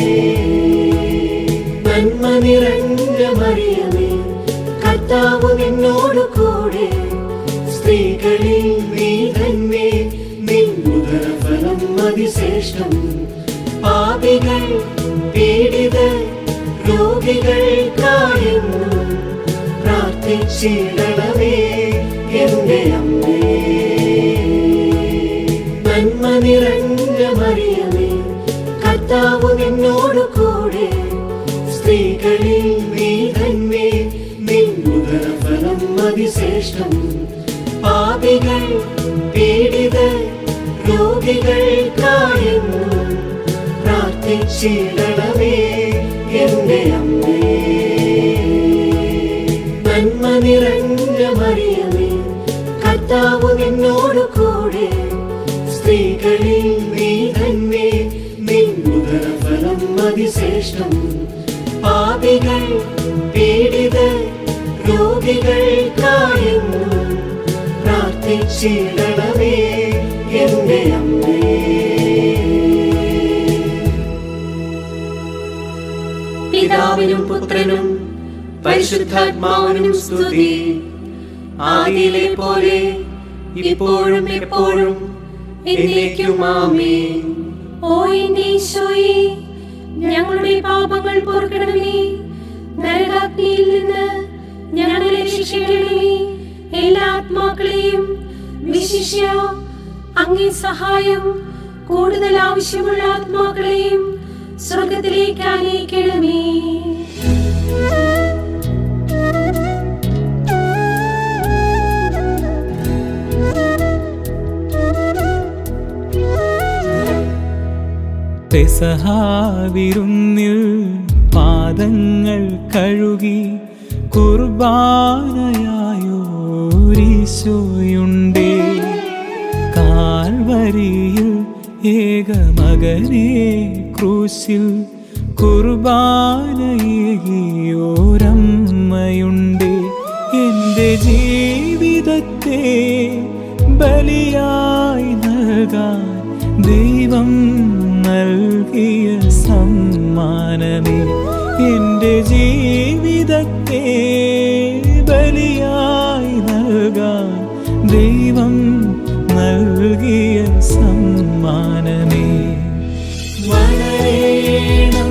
നന്മ നിറഞ്ഞ മറിയമേ, കർത്താവ് നിന്നോട് കൂടെ, സ്ത്രീകളിൽ നീ തന്നെ, നിൻ ഉദരഫലം അതിശ്രേഷ്ഠം. പാപികൾ പീഡിതർ രോഗികൾക്കായെന്നും പ്രാർത്ഥിച്ചിടണമേ എന്റെ അമ്മേ. നന്മ നിറഞ്ഞ മറിയമേ, കർത്താവ് നിന്നോട് കൂടെ, സ്ത്രീകളിൽ നീ തന്നെ, നിൻ ഉദരഫലം അതിശ്രേഷ്ഠം. പാപികൾ പീഡിതർ രോഗികൾക്കായെന്നും പ്രാർത്ഥിച്ചിടണമേ എന്റെ അമ്മേ. നന്മ നിറഞ്ഞ മറിയമേ, കർത്താവ് നിന്നോട് കൂടെ, സ്ത്രീകളിൽ നീ തന്നെ, നിൻ ഉദരഫലം അതിശ്രേഷ്ഠം. പാപികൾ പീഡിതർ രോഗികൾക്കായെന്നും പ്രാർത്ഥിച്ചിടണമേ എന്റെ അമ്മേ. പിതാവിനും പുത്രനും പരിശുദ്ധാത്മാവിനും സ്തുതി. ആദിയിലെ പോലെ ഇപ്പോഴും എപ്പോഴും എന്നേക്കും ആമേൻ. ഓ എന്റെ ഈശോയെ, ഞങ്ങളുടെ പാപങ്ങൾ പൊറുക്കണമേ. നരകാഗ്നിയിൽ നിന്ന് ഞങ്ങളെ രക്ഷിക്കണമേ. എല്ലാ ആത്മാക്കളെയും വിശിഷ്യ അങ്ങേ സഹായം കൂടുതൽ ആവശ്യമുള്ള ആത്മാക്കളെയും സ്വർഗത്തിലേക്ക് ആനയിക്കണമേ. പെസഹാവിരുന്നിൽ പാദങ്ങൾ കഴുകി കുർബാനയായോരീശോയുണ്ടേ. കാൽവരിയിൽ ഏകമകനെ ക്രൂശിൽ കുർബാനയേകിയോരമ്മയുണ്ടേ. എൻ്റെ ജീവിതത്തെ ബലിയായി നൽകാൻ ദൈവം നൽകിയ സമ്മാനമേ. എൻ്റെ ജീവിതത്തെ ബലിയായി നൽകാൻ ദൈവം നൽകിയ സമ്മാനമേ. വളരേണം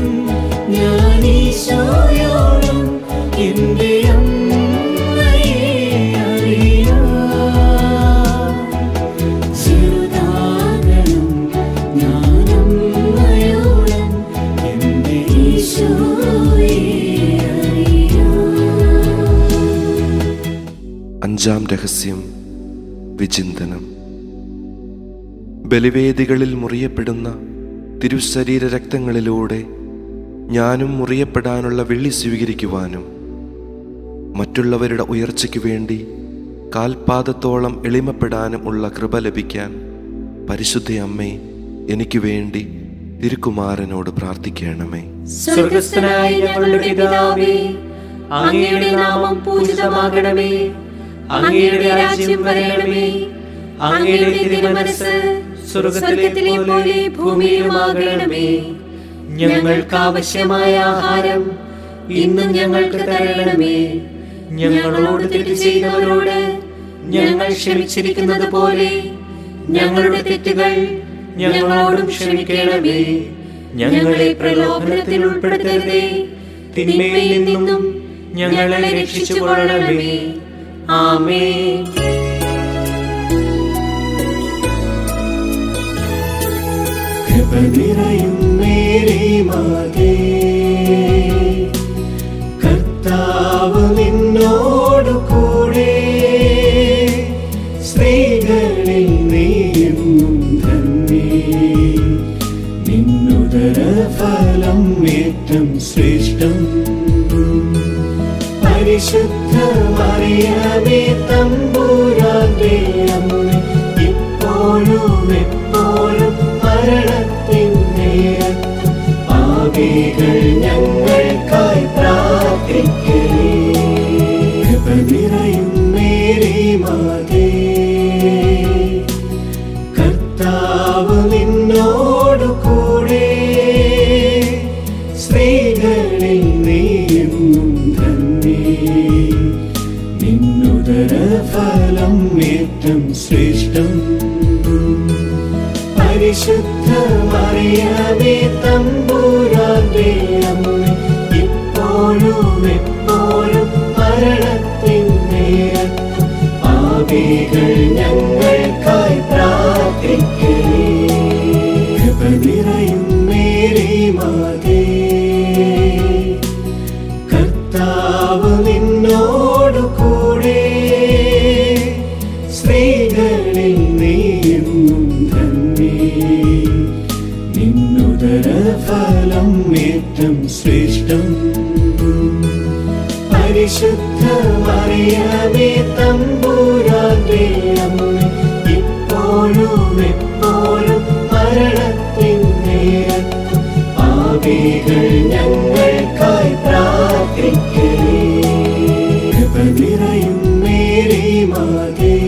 ഞാനീശോയോളം എൻ്റെ അമ്മയെ അറിയാം. ചെറുതാകണം ഞാനമ്മയോളം എൻ്റെ ഈശോയെ അറിയാം. അഞ്ചാം രഹസ്യം വിചിന്തനം. ബലിവേദികളിൽ മുറിയപ്പെടുന്ന തിരുശരീര രക്തങ്ങളിലൂടെ ഞാനും മുറിയപ്പെടാനുള്ള വെള്ളി സ്വീകരിക്കുവാനും മറ്റുള്ളവരുടെ ഉയർച്ചയ്ക്കു വേണ്ടി കാൽപാദത്തോളം എളിമപ്പെടാനും ഉള്ള കൃപ ലഭിക്കാൻ പരിശുദ്ധ അമ്മേ, എനിക്ക് വേണ്ടി തിരുക്കുമാരനോട് പ്രാർത്ഥിക്കണമേ. സ്വർഗസ്ഥനായ ഞങ്ങളുടെ പിതാവേ, അങ്ങയുടെ നാമം പൂജിതമാകണമേ. അങ്ങയുടെ രാജ്യം വരണമേ. അങ്ങയുടെ തിരുമനസ്സ് സ്വർഗത്തിലെ പോലെ ഭൂമിയിലുമാകണമേ. ഞങ്ങൾക്ക് ആവശ്യമായ ആഹാരം ഇന്നും ഞങ്ങൾക്ക് തരണമേ. ഞങ്ങളോട് തെറ്റ് ചെയ്തവരോട് ഞങ്ങൾ ക്ഷമിച്ചിരിക്കുന്നത് പോലെ ഞങ്ങളുടെ തെറ്റുകൾ ഞങ്ങളോടും ക്ഷമിക്കണമേ. ഞങ്ങളെ പ്രലോഭനത്തിൽ ഉൾപ്പെടുത്തരുതേ, തിന്മയിൽ നിന്നും ഞങ്ങളെ രക്ഷിച്ചുകൊള്ളണമേ. ആമേൻ. കൃപ നിറയും മേരി മാതേ, കർത്താവ് നിന്നോടു കൂടെ. സ്ത്രീകളിൽ നീയെന്നും ധന്യേ, നിന്നുദര ഫലം ഏറ്റം ശ്രേഷ്ഠം. പരിശുദ്ധ മറിയമേ തമ്പുരാന്റെ അമ്മേ, ഇപ്പോഴും എപ്പോഴും മരണത്തിൻ നേരത്തും പാപികൾ ഞങ്ങൾക്കായി പ്രാർത്ഥിക്കണേ. കൃപ നിറയും മേരി മാതേ, കർത്താവ് നിന്നോടു കൂടെ. സ്ത്രീകളിൽ നീയെന്നും ധന്യേ, നിന്നുദര ഫലം ഏറ്റം ശ്രേഷ്ഠം. പരിശുദ്ധ മറിയമേ തമ്പുരാന്റെ അമ്മേ, ഇപ്പോഴും എപ്പോഴും മരണത്തിൻ നേരത്തും പാപികൾ ഞങ്ങൾക്കായി പ്രാർത്ഥിക്കണേ. കൃപ നിറയും മേരി മാതേ, കർത്താവ് നിന്നോടു കൂടെ. സ്ത്രീകളിൽ നീയെന്നും ധന്യേ, നിന്നുദര ഫലം ഏറ്റം ശ്രേഷ്ഠം. പരിശുദ്ധ മറിയമേ തമ്പുരാന്റെ അമ്മേ, ഇപ്പോഴും എപ്പോഴും മരണത്തിൻ നേരത്തും പാപികൾ ഞങ്ങൾക്കായി പ്രാർത്ഥിക്കണേ. കൃപ നിറയും മേരി മാതേ,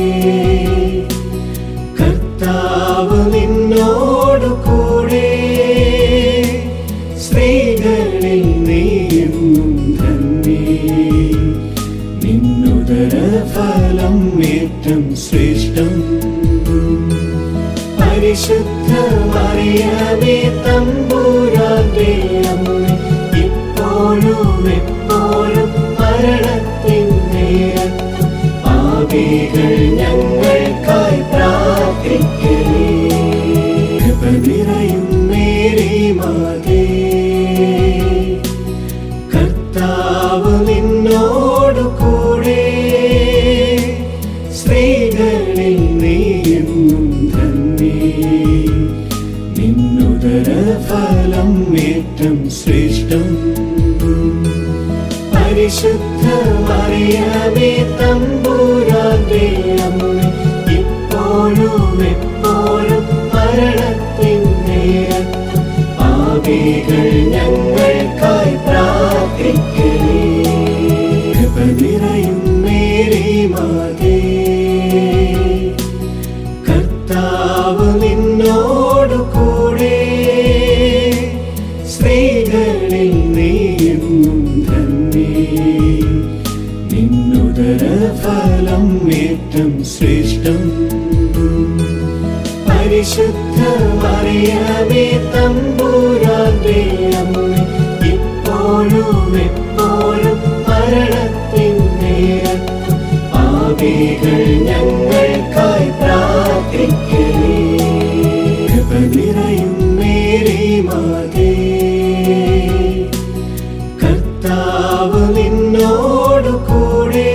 കർത്താവ് നിന്നോടു കൂടെ. സ്ത്രീകളിൽ നീയെന്നും ധന്യേ, നിന്നുദര ഫലം ഏറ്റം ശ്രേഷ്ഠം. പരിശുദ്ധ മറിയമേ തമ്പുരാന്റെ അമ്മേ, ഇപ്പോഴും എപ്പോഴും മരണത്തിൻ നേരത്തും പാപികൾ ഞങ്ങൾക്കായി പ്രാർത്ഥിക്കണേ. കൃപ നിറയും മേരി മാതേ, കർത്താവ് നിന്നോടു കൂടെ. സ്ത്രീകളിൽ നീയെന്നും ധന്യേ, നിന്നുദര ഫലം ഏറ്റം ശ്രേഷ്ഠം. പരിശുദ്ധ മറിയമേ തമ്പുരാന്റെ അമ്മേ, ഇപ്പോഴും എപ്പോഴും മരണത്തിൻ നേരത്തും പാപികൾ ഞങ്ങൾക്കായി പ്രാർത്ഥിക്കണേ. കൃപ നിറയും മേരി മാതേ, കർത്താവ് നിന്നോടു കൂടെ, സ്ത്രീകളിൽ നീയും ധന്യേ, നിന്നുദര ഫലം ഏറ്റവും ശ്രേഷ്ഠം. പരിശുദ്ധ മറിയമേ തമ്പുരാന്റെ അമ്മേ, ഇപ്പോഴും എപ്പോഴും മരണത്തിൻ നേരത്തും പാപികൾ ഞങ്ങൾക്കായി പ്രാർത്ഥിക്കണേ. കൃപ നിറയും മേരി മാതേ, കർത്താവ് നിന്നോടു കൂടെ,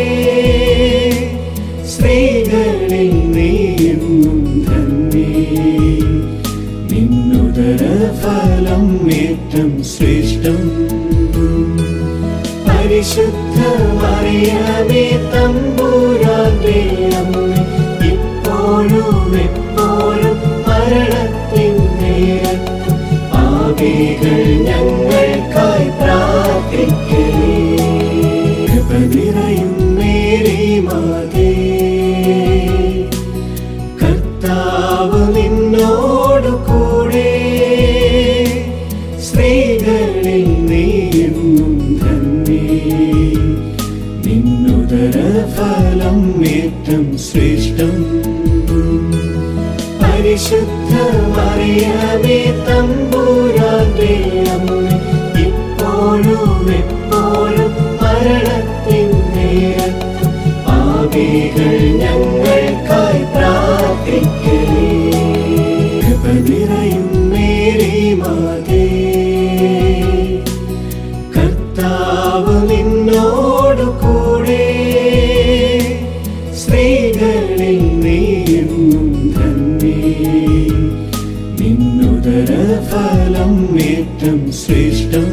സ്ത്രീകളിൽ നീയും ധന്യേ, നിന്നുദര ഫലം ഏറ്റവും ശ്രേഷ്ഠം. പരിശുദ്ധ മറിയമേ തമ്പുരാന്റെ അമ്മേ, ഇപ്പോഴും എപ്പോഴും മരണത്തിൻ നേരത്തും പാപികൾ ഞങ്ങൾക്കായി പ്രാർത്ഥിക്കണേ. കൃപ നിറയും മേരി മാതേ, കർത്താവ് നിന്നോടു കൂടെ, സ്ത്രീകളിൽ നീയും ധന്യേ, നിന്നുദര ഫലം ഏറ്റവും ശ്രേഷ്ഠം. പരിശുദ്ധ മറിയമേ തമ്പുരാന്റെ അമ്മേ, ഇപ്പോഴും എപ്പോഴും മരണത്തിൻ നേരത്തും പാപികൾ ഞങ്ങൾക്കായി പ്രാർത്ഥിക്കണേ. കൃപ നിറയും മേരി മാതേ, കർത്താവ് നിന്നോടു കൂടെ, സ്ത്രീകളിൽ നീയും ധന്യേ, നിന്നുദര ഫലം ഏറ്റവും ശ്രേഷ്ഠം.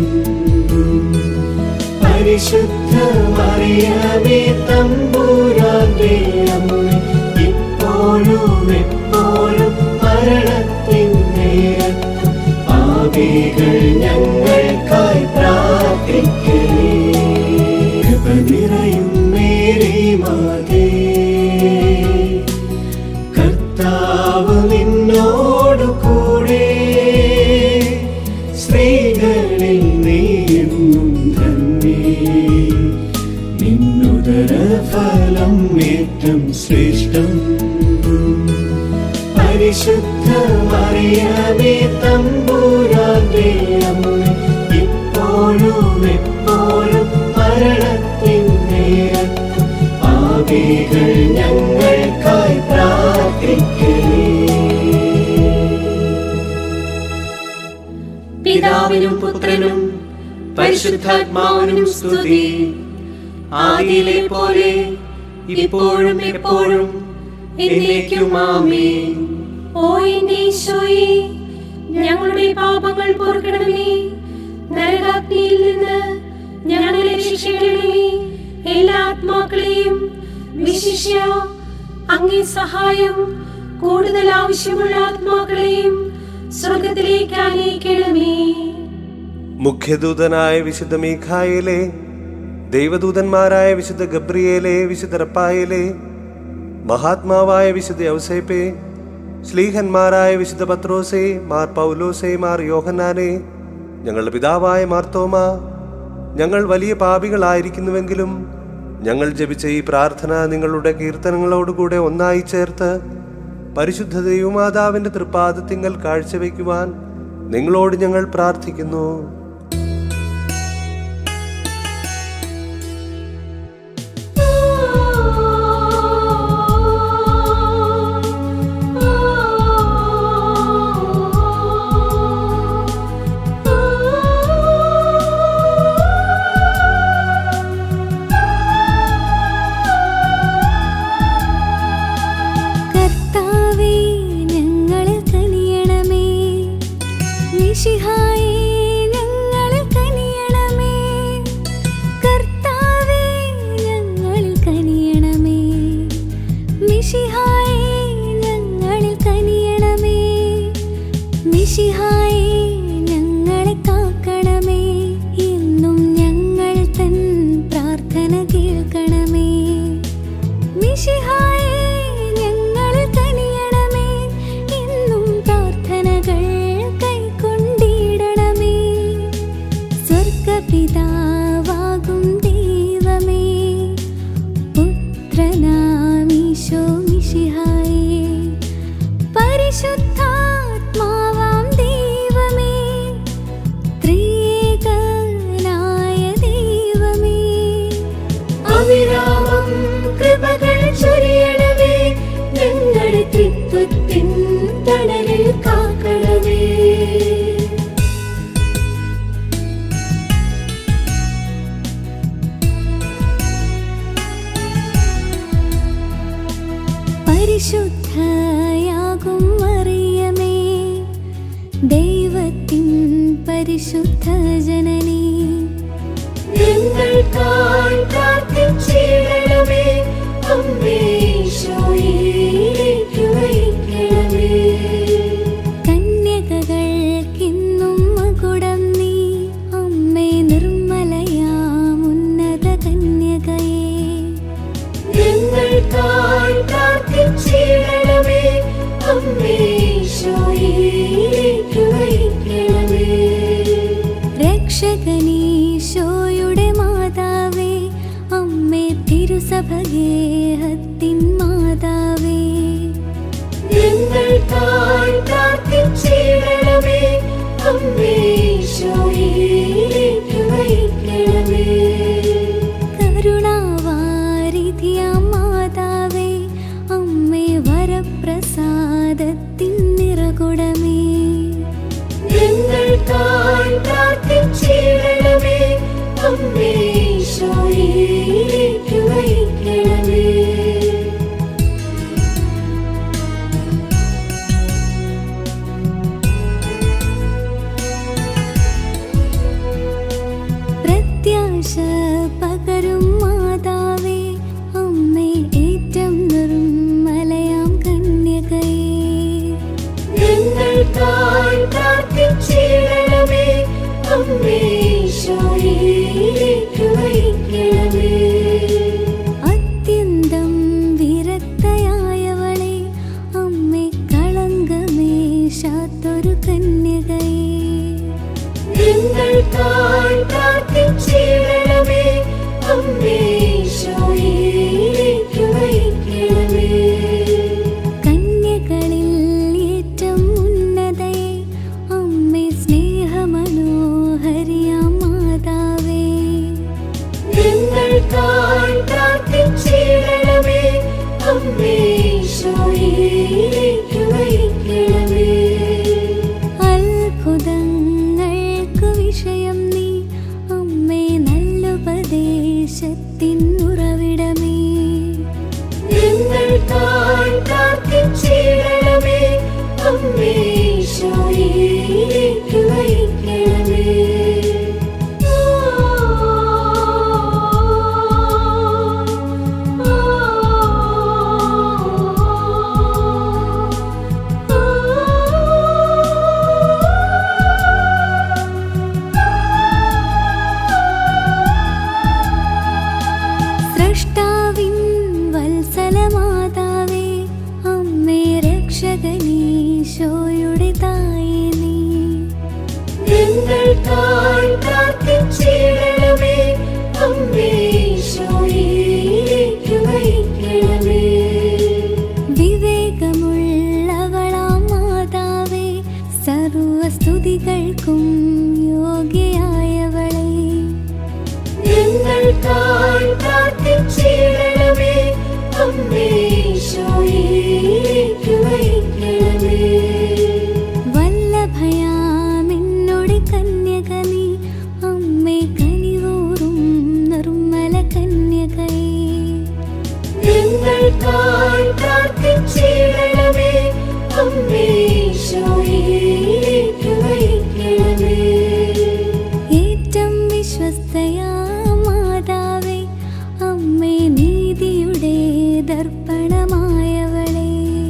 പരിശുദ്ധ മറിയമേ തമ്പുരാന്റെ അമ്മേ, ഇപ്പോഴും എപ്പോഴും മരണത്തിൻ നേരത്തും പാപികൾ ഞങ്ങൾക്കായി പ്രാർത്ഥിക്കണേ. കൃപ നിറയും മേരി മാതേ, കർത്താവ് നിന്നോടു കൂടെ, സ്ത്രീകളിൽ നീയും ധന്യേ, നിന്നുദര ഫലം ഏറ്റവും ശ്രേഷ്ഠം. പരിശുദ്ധ മറിയമേ തമ്പുരാന്റെ അമ്മേ, ഇപ്പോഴും എപ്പോഴും മരണത്തിൻ നേരത്തും പാപികൾ ഞങ്ങൾക്കായി പ്രാർത്ഥിക്കണേ. പിതാവിനും പുത്രനും പരിശുദ്ധാത്മാവിനും സ്തുതി. ആദിയിലെ പോലെ ഇപ്പോഴും എപ്പോഴും എന്നേക്കും ആമേൻ. ഓ എന്റെ ഈശോയേ, ഞങ്ങളുടെ പാപങ്ങൾ പൊറുക്കണമേ, നരകാഗ്നിയിൽ നിന്ന് ഞങ്ങളെ രക്ഷിക്കണമേ. എല്ലാ ആത്മാക്കളെയും വിശിഷ്യ അങ്ങേ സഹായം കൂടുതൽ ആവശ്യമുള്ള ആത്മാക്കളെയും സ്വർഗത്തിലേക്ക് ആനയിക്കണമേ. മുഖ്യദൂതനായ വിശുദ്ധ മീഖായേലേ, ദൈവദൂതന്മാരായ വിശുദ്ധ ഗബ്രിയേലേ, വിശുദ്ധ റപ്പായേലേ, മഹാത്മാവായ വിശുദ്ധ യൗസേപ്പേ, ശ്ലീഹന്മാരായ വിശുദ്ധ പത്രോസേ, മാർ പൗലോസേ, മാർ യോഹന്നാനേ, ഞങ്ങളുടെ പിതാവായ മാർത്തോമ, ഞങ്ങൾ വലിയ പാപികളായിരിക്കുന്നുവെങ്കിലും ഞങ്ങൾ ജപിച്ച ഈ പ്രാർത്ഥന നിങ്ങളുടെ കീർത്തനങ്ങളോടുകൂടെ ഒന്നായി ചേർത്ത് പരിശുദ്ധ ദൈവമാതാവിന്റെ തൃപ്പാദത്തിങ്കൽ കാഴ്ചവെക്കുവാൻ നിങ്ങളോട് ഞങ്ങൾ പ്രാർത്ഥിക്കുന്നു. മിശിഹായേ, പുത്രനാം ഈശോ മിശിഹായേ, പരിശുദ്ധാത്മാവാം ദൈവമേ, ത്രിയേകനായ ദൈവമേ, അവിരാമം കൃപകൾ ചൊരിയണമേ, ഞങ്ങളുടെ ത്രിത്വത്തിൻ തണലിൽ കാക്കണമേ. പരിശുദ്ധയാകും മറിയമേ, ദൈവത്തിൻ പരിശുദ്ധ ജനനി, ഞങ്ങൾക്കായി പ്രാർത്ഥിച്ചിടണമേ, അമ്മേ ഈശോയിലേക്ക് വഹിക്കണമേ. കന്യകകൾക്കിന്നും മകുടം നീ, അമ്മേ നിർമ്മലയാം ഉന്നത കന്യകയേ, ഞങ്ങൾക്കായി പ്രാർത്ഥിച്ചിടണമേ, അമ്മേ ഈശോയിലേക്ക് വഹിക്കണമേ. രക്ഷകനീശോയുടെ മാതാവേ, അമ്മേ തിരുസഭഗേഹത്തിൻ മാതാവേ, ഞങ്ങൾക്കായി പ്രാർത്ഥിച്ചിടണമേ, അമ്മേ ഈശോയിലേക്ക് വഹിക്കണമേ. കരുണാവാരിധിയാം മാതാവേ, അമ്മേ വരപ്രസാദത്തിൻ നിറകുടമേ, ഞങ്ങൾക്കായി പ്രാർത്ഥിച്ചിടണമേ, അമ്മേ ഈശോയിലേക്ക് വഹിക്കണമേ. പ്രത്യാശ പകരും മാതാവേ, അമ്മേ ഏറ്റം നിർമ്മലയാം കന്യകയേ, ഞങ്ങൾക്കായി പ്രാർത്ഥിച്ചിടണമേ, അമ്മേ ഈശോയിലേക്ക് വഹിക്കണമേ. അത്യന്തം വിരക്തയായവളെ, അമ്മേ കളങ്കമേശാത്തൊരു കന്യകയേ, ഞങ്ങൾക്കായി പ്രാർത്ഥിച്ചിടണമേ, അമ്മേ ഈശോയിലേക്ക് വഹിക്കണമേ. കന്യകളിൽ ഏറ്റവും ഉന്നതയെ, അമ്മേ സ്നേഹമനോഹരിയാം മാതാവേ, ഞങ്ങൾക്കായി പ്രാർത്ഥിച്ചിടണമേ, അമ്മേ ഈശോയിലേക്ക് വഹിക്കണമേ. അത്ഭുതങ്ങൾക്കു വിഷയം നീ, അമ്മേ നല്ലുപദേശത്തിൻ ഉറവിടമേ, ഞങ്ങൾക്കായി പ്രാർത്ഥിച്ചിടണമേ, അമ്മേ ഈശോയിലേക്ക് വഹിക്കണമേ. സ്രഷ്ടാവിൻ വത്സലമാതാവേ, അമ്മേ രക്ഷകനീശോയുടെ തായേ നീ, ഞങ്ങൾക്കായി പ്രാർത്ഥിച്ചിടണമേ, അമ്മേ ഈശോയിലേക്ക് വഹിക്കണമേ. വിവേകമുള്ളവളാം മാതാവേ, സർവസ്തുതികൾക്കും യോഗ്യയായവളെ, ഞങ്ങൾക്കായി പ്രാർത്ഥിച്ചിടണമേ, അമ്മേ ഈശോയിലേക്ക് വഹിക്കണമേ. വല്ലഭയാമെന്നോട് കന്യക നീ, അമ്മേ കനിവൂറും നിർമ്മല കന്യകയേ, ഞങ്ങൾക്കായി പ്രാർത്ഥിച്ചിടണമേ, അമ്മേ ഈശോയിലേക്ക് വഹിക്കണമേ. ഏറ്റം വിശ്വസ്തയാ മാതാവേ, അമ്മേ നീതിയുടെ ദർപ്പണമായവളെ,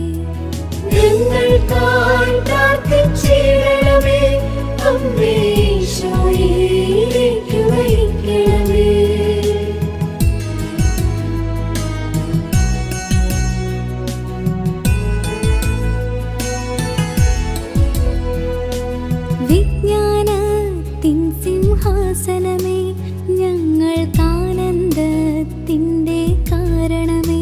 ഞങ്ങൾക്കായി പ്രാർത്ഥിച്ചിടണമേ, അമ്മേ ഈശോയിലേക്ക് വഹിക്കണമേ. വിജ്ഞാനത്തിൻ സിംഹാസനമേ, ഞങ്ങൾക്കാനന്ദത്തിൻ്റെ കാരണമേ,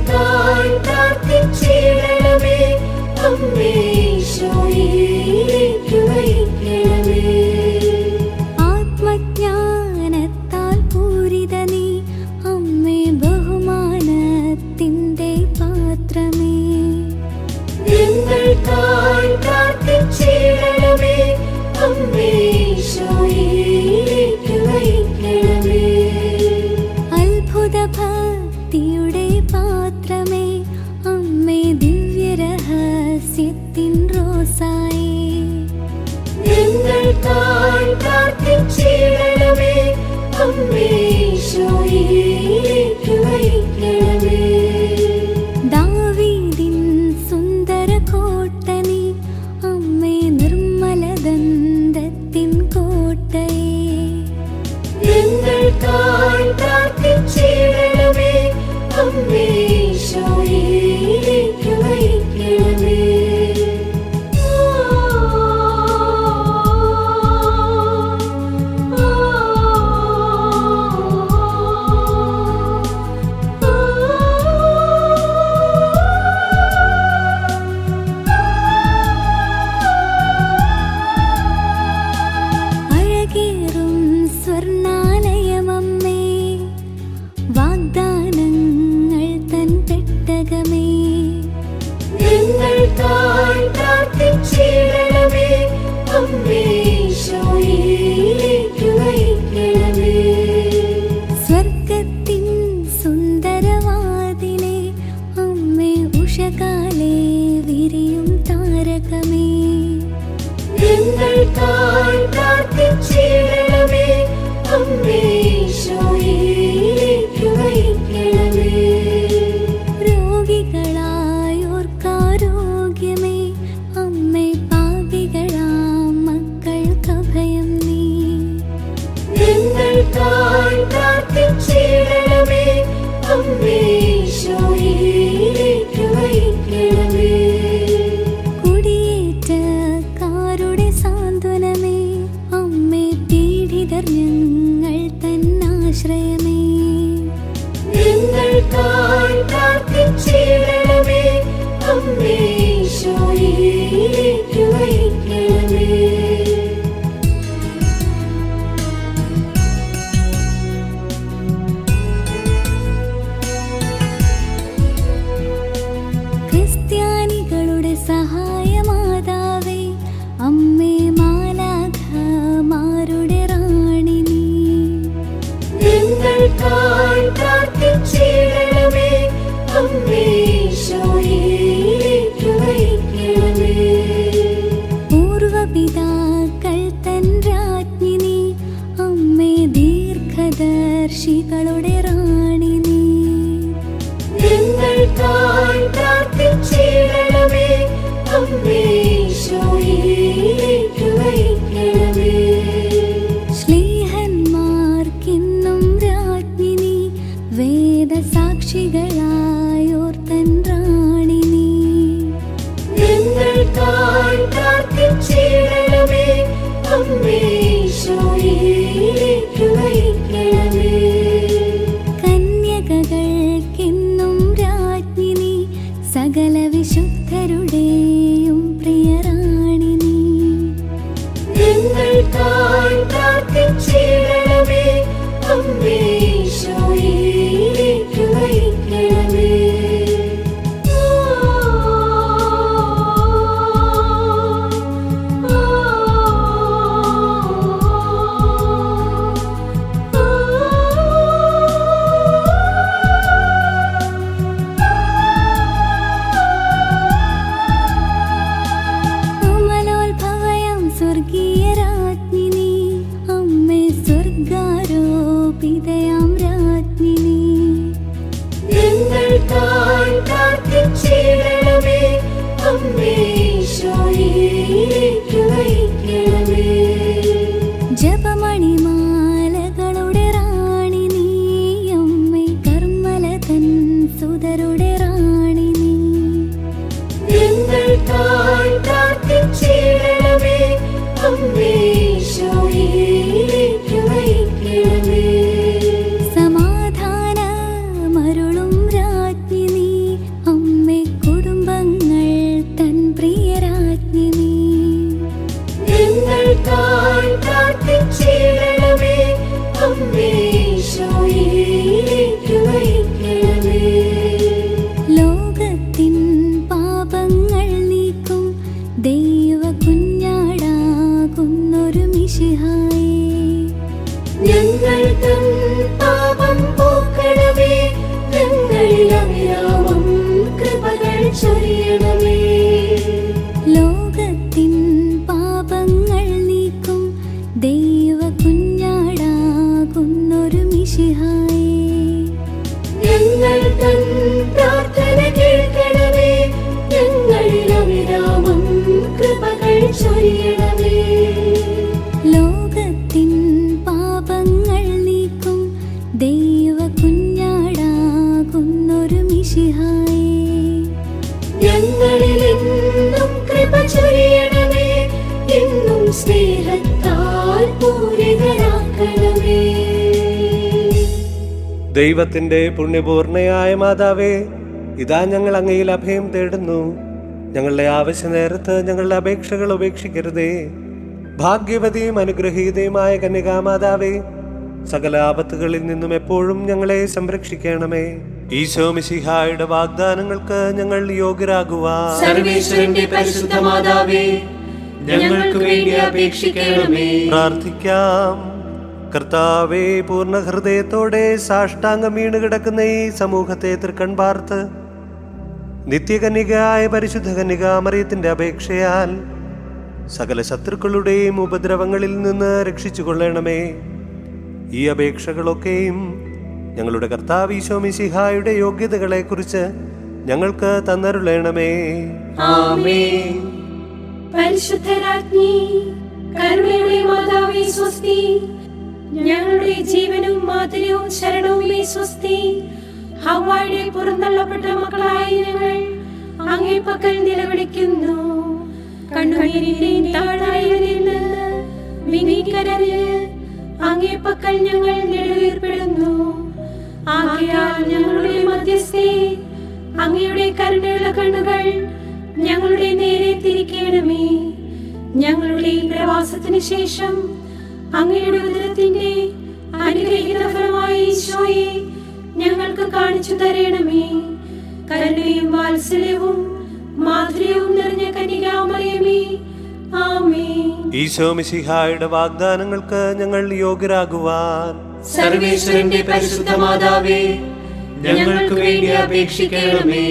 ഞങ്ങൾക്കായി പ്രാർത്ഥിച്ചിടണമേ. അമ്മേ ഈശോയിലേക്ക് നയിക്കണമേ. ആത്മജ്ഞാനത്താൽ പൂരിത നീ അമ്മേ ബഹുമാനത്തിൻ്റെ പാത്രമേ. ഞങ്ങൾക്കായി പ്രാർത്ഥിച്ചിടണമേ. അമ്മേ ഈശോയിലേക്ക് നയിക്കണമേ. അത്ഭുത ഭക്തിയുടെ പാത്രമേ അമ്മേ ദിവ്യരഹസ്യത്തിൻ റോസായേ. ഞങ്ങൾക്കായി പ്രാർത്ഥിച്ചിടണമേ. അമ്മേ ഈശോയിലേക്ക് നയിക്കണമേ. ദാവീദിൻ സുന്ദര കോട്ടനീ അമ്മേ നിർമ്മലദന്തത്തിൻ കോട്ടയേ. ഞങ്ങൾക്കായി പ്രാർത്ഥിച്ചിടണമേ. അമ്മേ ഈശോയിലേക്ക് നയിക്കണമേ. അഴകേറും സ്വർണാലയമമ്മേ വാഗ്ദാനങ്ങൾ തൻ പെട്ടകമേ. ഞങ്ങൾക്കായി പ്രാർത്ഥിച്ചിടണമേ. അമ്മേ ഈശോയിലേക്ക് നയിക്കണമേ. സ്വർഗത്തിൻ സുന്ദരവാതിലേ അമ്മേ ഉഷകാലേ വിരിയും താരകമേ. ഞങ്ങൾക്കായി പ്രാർത്ഥിച്ചിടണമേ. അമ്മേ ഈശോയിലേക്ക് നയിക്കണമേ. രോഗികളായോർക്കാരോഗ്യമേ അമ്മേ പാപികളാം മക്കൾക്കഭയം നീ. ഞങ്ങൾക്കായി പ്രാർത്ഥിച്ചിടണമേ. അമ്മേ ഈശോയിലേക്ക് നയിക്കണമേ. കുടിയേറ്റക്കാരുടെ സാന്ത്വനമേ അമ്മേ പീഡിതർ ഞങ്ങൾ തന്നാശ്രയമേ. ഞങ്ങൾക്കായി പ്രാർത്ഥിച്ചിടണമേ. അമ്മേ ഈശോയിലേക്ക് നയിക്കണമേ. ക്രിസ്ത്യാനികളുടെ സഹായമാതാവേ അമ്മേ മാലാഖമാരുടെ റാണി നീ. ഞങ്ങൾക്കായി പ്രാർത്ഥിച്ചിടണമേ. അമ്മേ ഈശോയിലേക്ക് നയിക്കണമേ. പൂർവപിതാക്കൾ തൻ രാജ്ഞി നീ അമ്മേ ദീർഘദർശികളുടെ റാണി നീ. ഞങ്ങൾക്കായി പ്രാർത്ഥിച്ചിടണമേ. അമ്മേ ഈശോയിലേക്ക് നയിക്കണമേ. ശ്ലീഹന്മാർക്കിന്നും രാജ്ഞി നീ വേദസാക്ഷികളായോർ തൻ റാണി നീ. ഞങ്ങൾക്കായി പ്രാർത്ഥിച്ചിടണമേ. അമ്മേ ഈശോയിലേക്ക് നയിക്കണമേ. കന്യകകൾക്കെന്നും രാജ്ഞി നീ സകല വിശുദ്ധരുടെയും പ്രിയറാണി നീ. ഞങ്ങൾക്കായി പ്രാർത്ഥിച്ചിടണമേ. അമ്മേ ഈശോയിലേക്ക് നയിക്കണമേ. മിശിഹായേ. ഞങ്ങളിൽ എന്നും കൃപ ചൊരിയണമേ, എന്നും സ്നേഹത്താൽ പൂരിതരാക്കണമേ. ദൈവത്തിന്റെ പുണ്യപൂർണയായ മാതാവേ, ഇതാ ഞങ്ങൾ അങ്ങയിൽ അഭയം തേടുന്നു. ഞങ്ങളുടെ ആവശ്യ നേരത്ത് ഞങ്ങളുടെ അപേക്ഷകൾ ഉപേക്ഷിക്കരുതേ. ഭാഗ്യവതിയും അനുഗ്രഹീതയുമായ കന്യകാമാതാവേ, സകല ആപത്തുകളിൽ നിന്നും എപ്പോഴും ഞങ്ങളെ സംരക്ഷിക്കണമേ. ഈശോ മിശിഹായുടെ വാഗ്ദാനങ്ങൾക്ക് ഞങ്ങൾ യോഗ്യരാകുവാൻ സർവേശ്വരന്റെ പരിശുദ്ധ മാതാവേ, ഞങ്ങൾക്ക് വേണ്ടി അപേക്ഷിക്കണമേ. പ്രാർത്ഥിക്കാം. കർത്താവേ, പൂർണ്ണ ഹൃദയത്തോടെ സാഷ്ടാംഗം വീണ് കിടക്കുന്ന ഈ സമൂഹത്തെ തൃക്കൺ പാർത്ത് നിത്യകന്യകയായ പരിശുദ്ധ കന്യകാമറിയത്തിന്റെ അപേക്ഷയാൽ സകല ശത്രുക്കളുടെയും ഉപദ്രവങ്ങളിൽ നിന്ന് രക്ഷിച്ചുകൊള്ളണമേ. ഈ അപേക്ഷകളൊക്കെയും ഞങ്ങളുടെ കർത്താവ് ഈശോ മിശിഹായുടെ യോഗ്യതകളെക്കുറിച്ച് ഞങ്ങൾക്ക് തന്നരുളണമേ. ആമേൻ. പരിശുദ്ധരാജ്ഞി, കരുണയുടെ മാതാവേ സ്വസ്തി. ഞങ്ങളുടെ ജീവനും മാധുര്യവും ശരണവുമേ സ്വസ്തി. ഹവ്വായുടെ പുറന്തള്ളപ്പെട്ട മക്കളായ ഞങ്ങൾ അങ്ങേ പക്കൽ നിലവിളിക്കുന്നു. കണ്ണുനീരിന്റെയും താഴ്വരയിൽ നിന്ന് വിനീകരഞ്ഞ് അങ്ങേ പക്കൽ ഞങ്ങൾ നെടുവീർപ്പെടുന്നു. ആകയാൽ ഞങ്ങളുടെ മധ്യസ്ഥേ, അങ്ങയുടെ കരുണയുള്ള കണ്ണുകൾ ഞങ്ങളുടെ നേരെ തിരിക്കണമേ. ഞങ്ങളുടെ ഈ പ്രവാസത്തിന് ശേഷം അങ്ങയുടെ ഉദരത്തിന്റെ അനുഗ്രഹീത ഫലമായ ഈശോയെ ഞങ്ങൾക്ക് കാണിച്ചു തരണമേ. കരുണയും വാത്സല്യവും മാധുര്യവും നിറഞ്ഞ കന്യകാമറിയമേ, ആമേൻ. ഈശോ മിശിഹായുടെ വാഗ്ദാനങ്ങൾക്ക് ഞങ്ങൾ യോഗ്യരാകുവാൻ സർവേശ്വരന്റെ പരിശുദ്ധ മാതാവേ, ഞങ്ങൾക്ക് വേണ്ടി അപേക്ഷിക്കണമേ.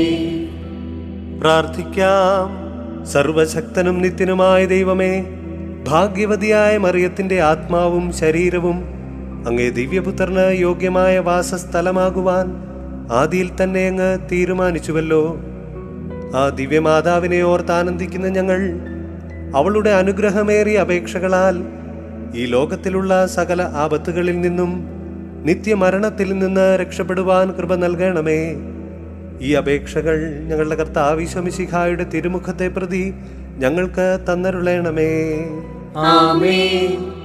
പ്രാർത്ഥിക്കാം. സർവശക്തനും നിത്യനുമായ ദൈവമേ, ഭാഗ്യവതിയായ മറിയത്തിന്റെ ആത്മാവും ശരീരവും അങ്ങേ ദിവ്യപുത്രന് യോഗ്യമായ വാസസ്ഥലമാകുവാൻ ആദിയിൽ തന്നെ അങ്ങ് തീരുമാനിച്ചുവല്ലോ. ആ ദിവ്യമാതാവിനെ ഓർത്താനന്ദിക്കുന്ന ഞങ്ങൾ അവളുടെ അനുഗ്രഹമേറിയ അപേക്ഷകളാൽ ഈ ലോകത്തിലുള്ള സകല ആപത്തുകളിൽ നിന്നും നിത്യമരണത്തിൽ നിന്ന് രക്ഷപ്പെടുവാൻ കൃപ നൽകണമേ. ഈ അപേക്ഷകൾ ഞങ്ങളുടെ കർത്താവ് ഈശോ മിശിഹായുടെ തിരുമുഖത്തെ പ്രതി ഞങ്ങൾക്ക് തന്നരുളണമേ. ആമേൻ.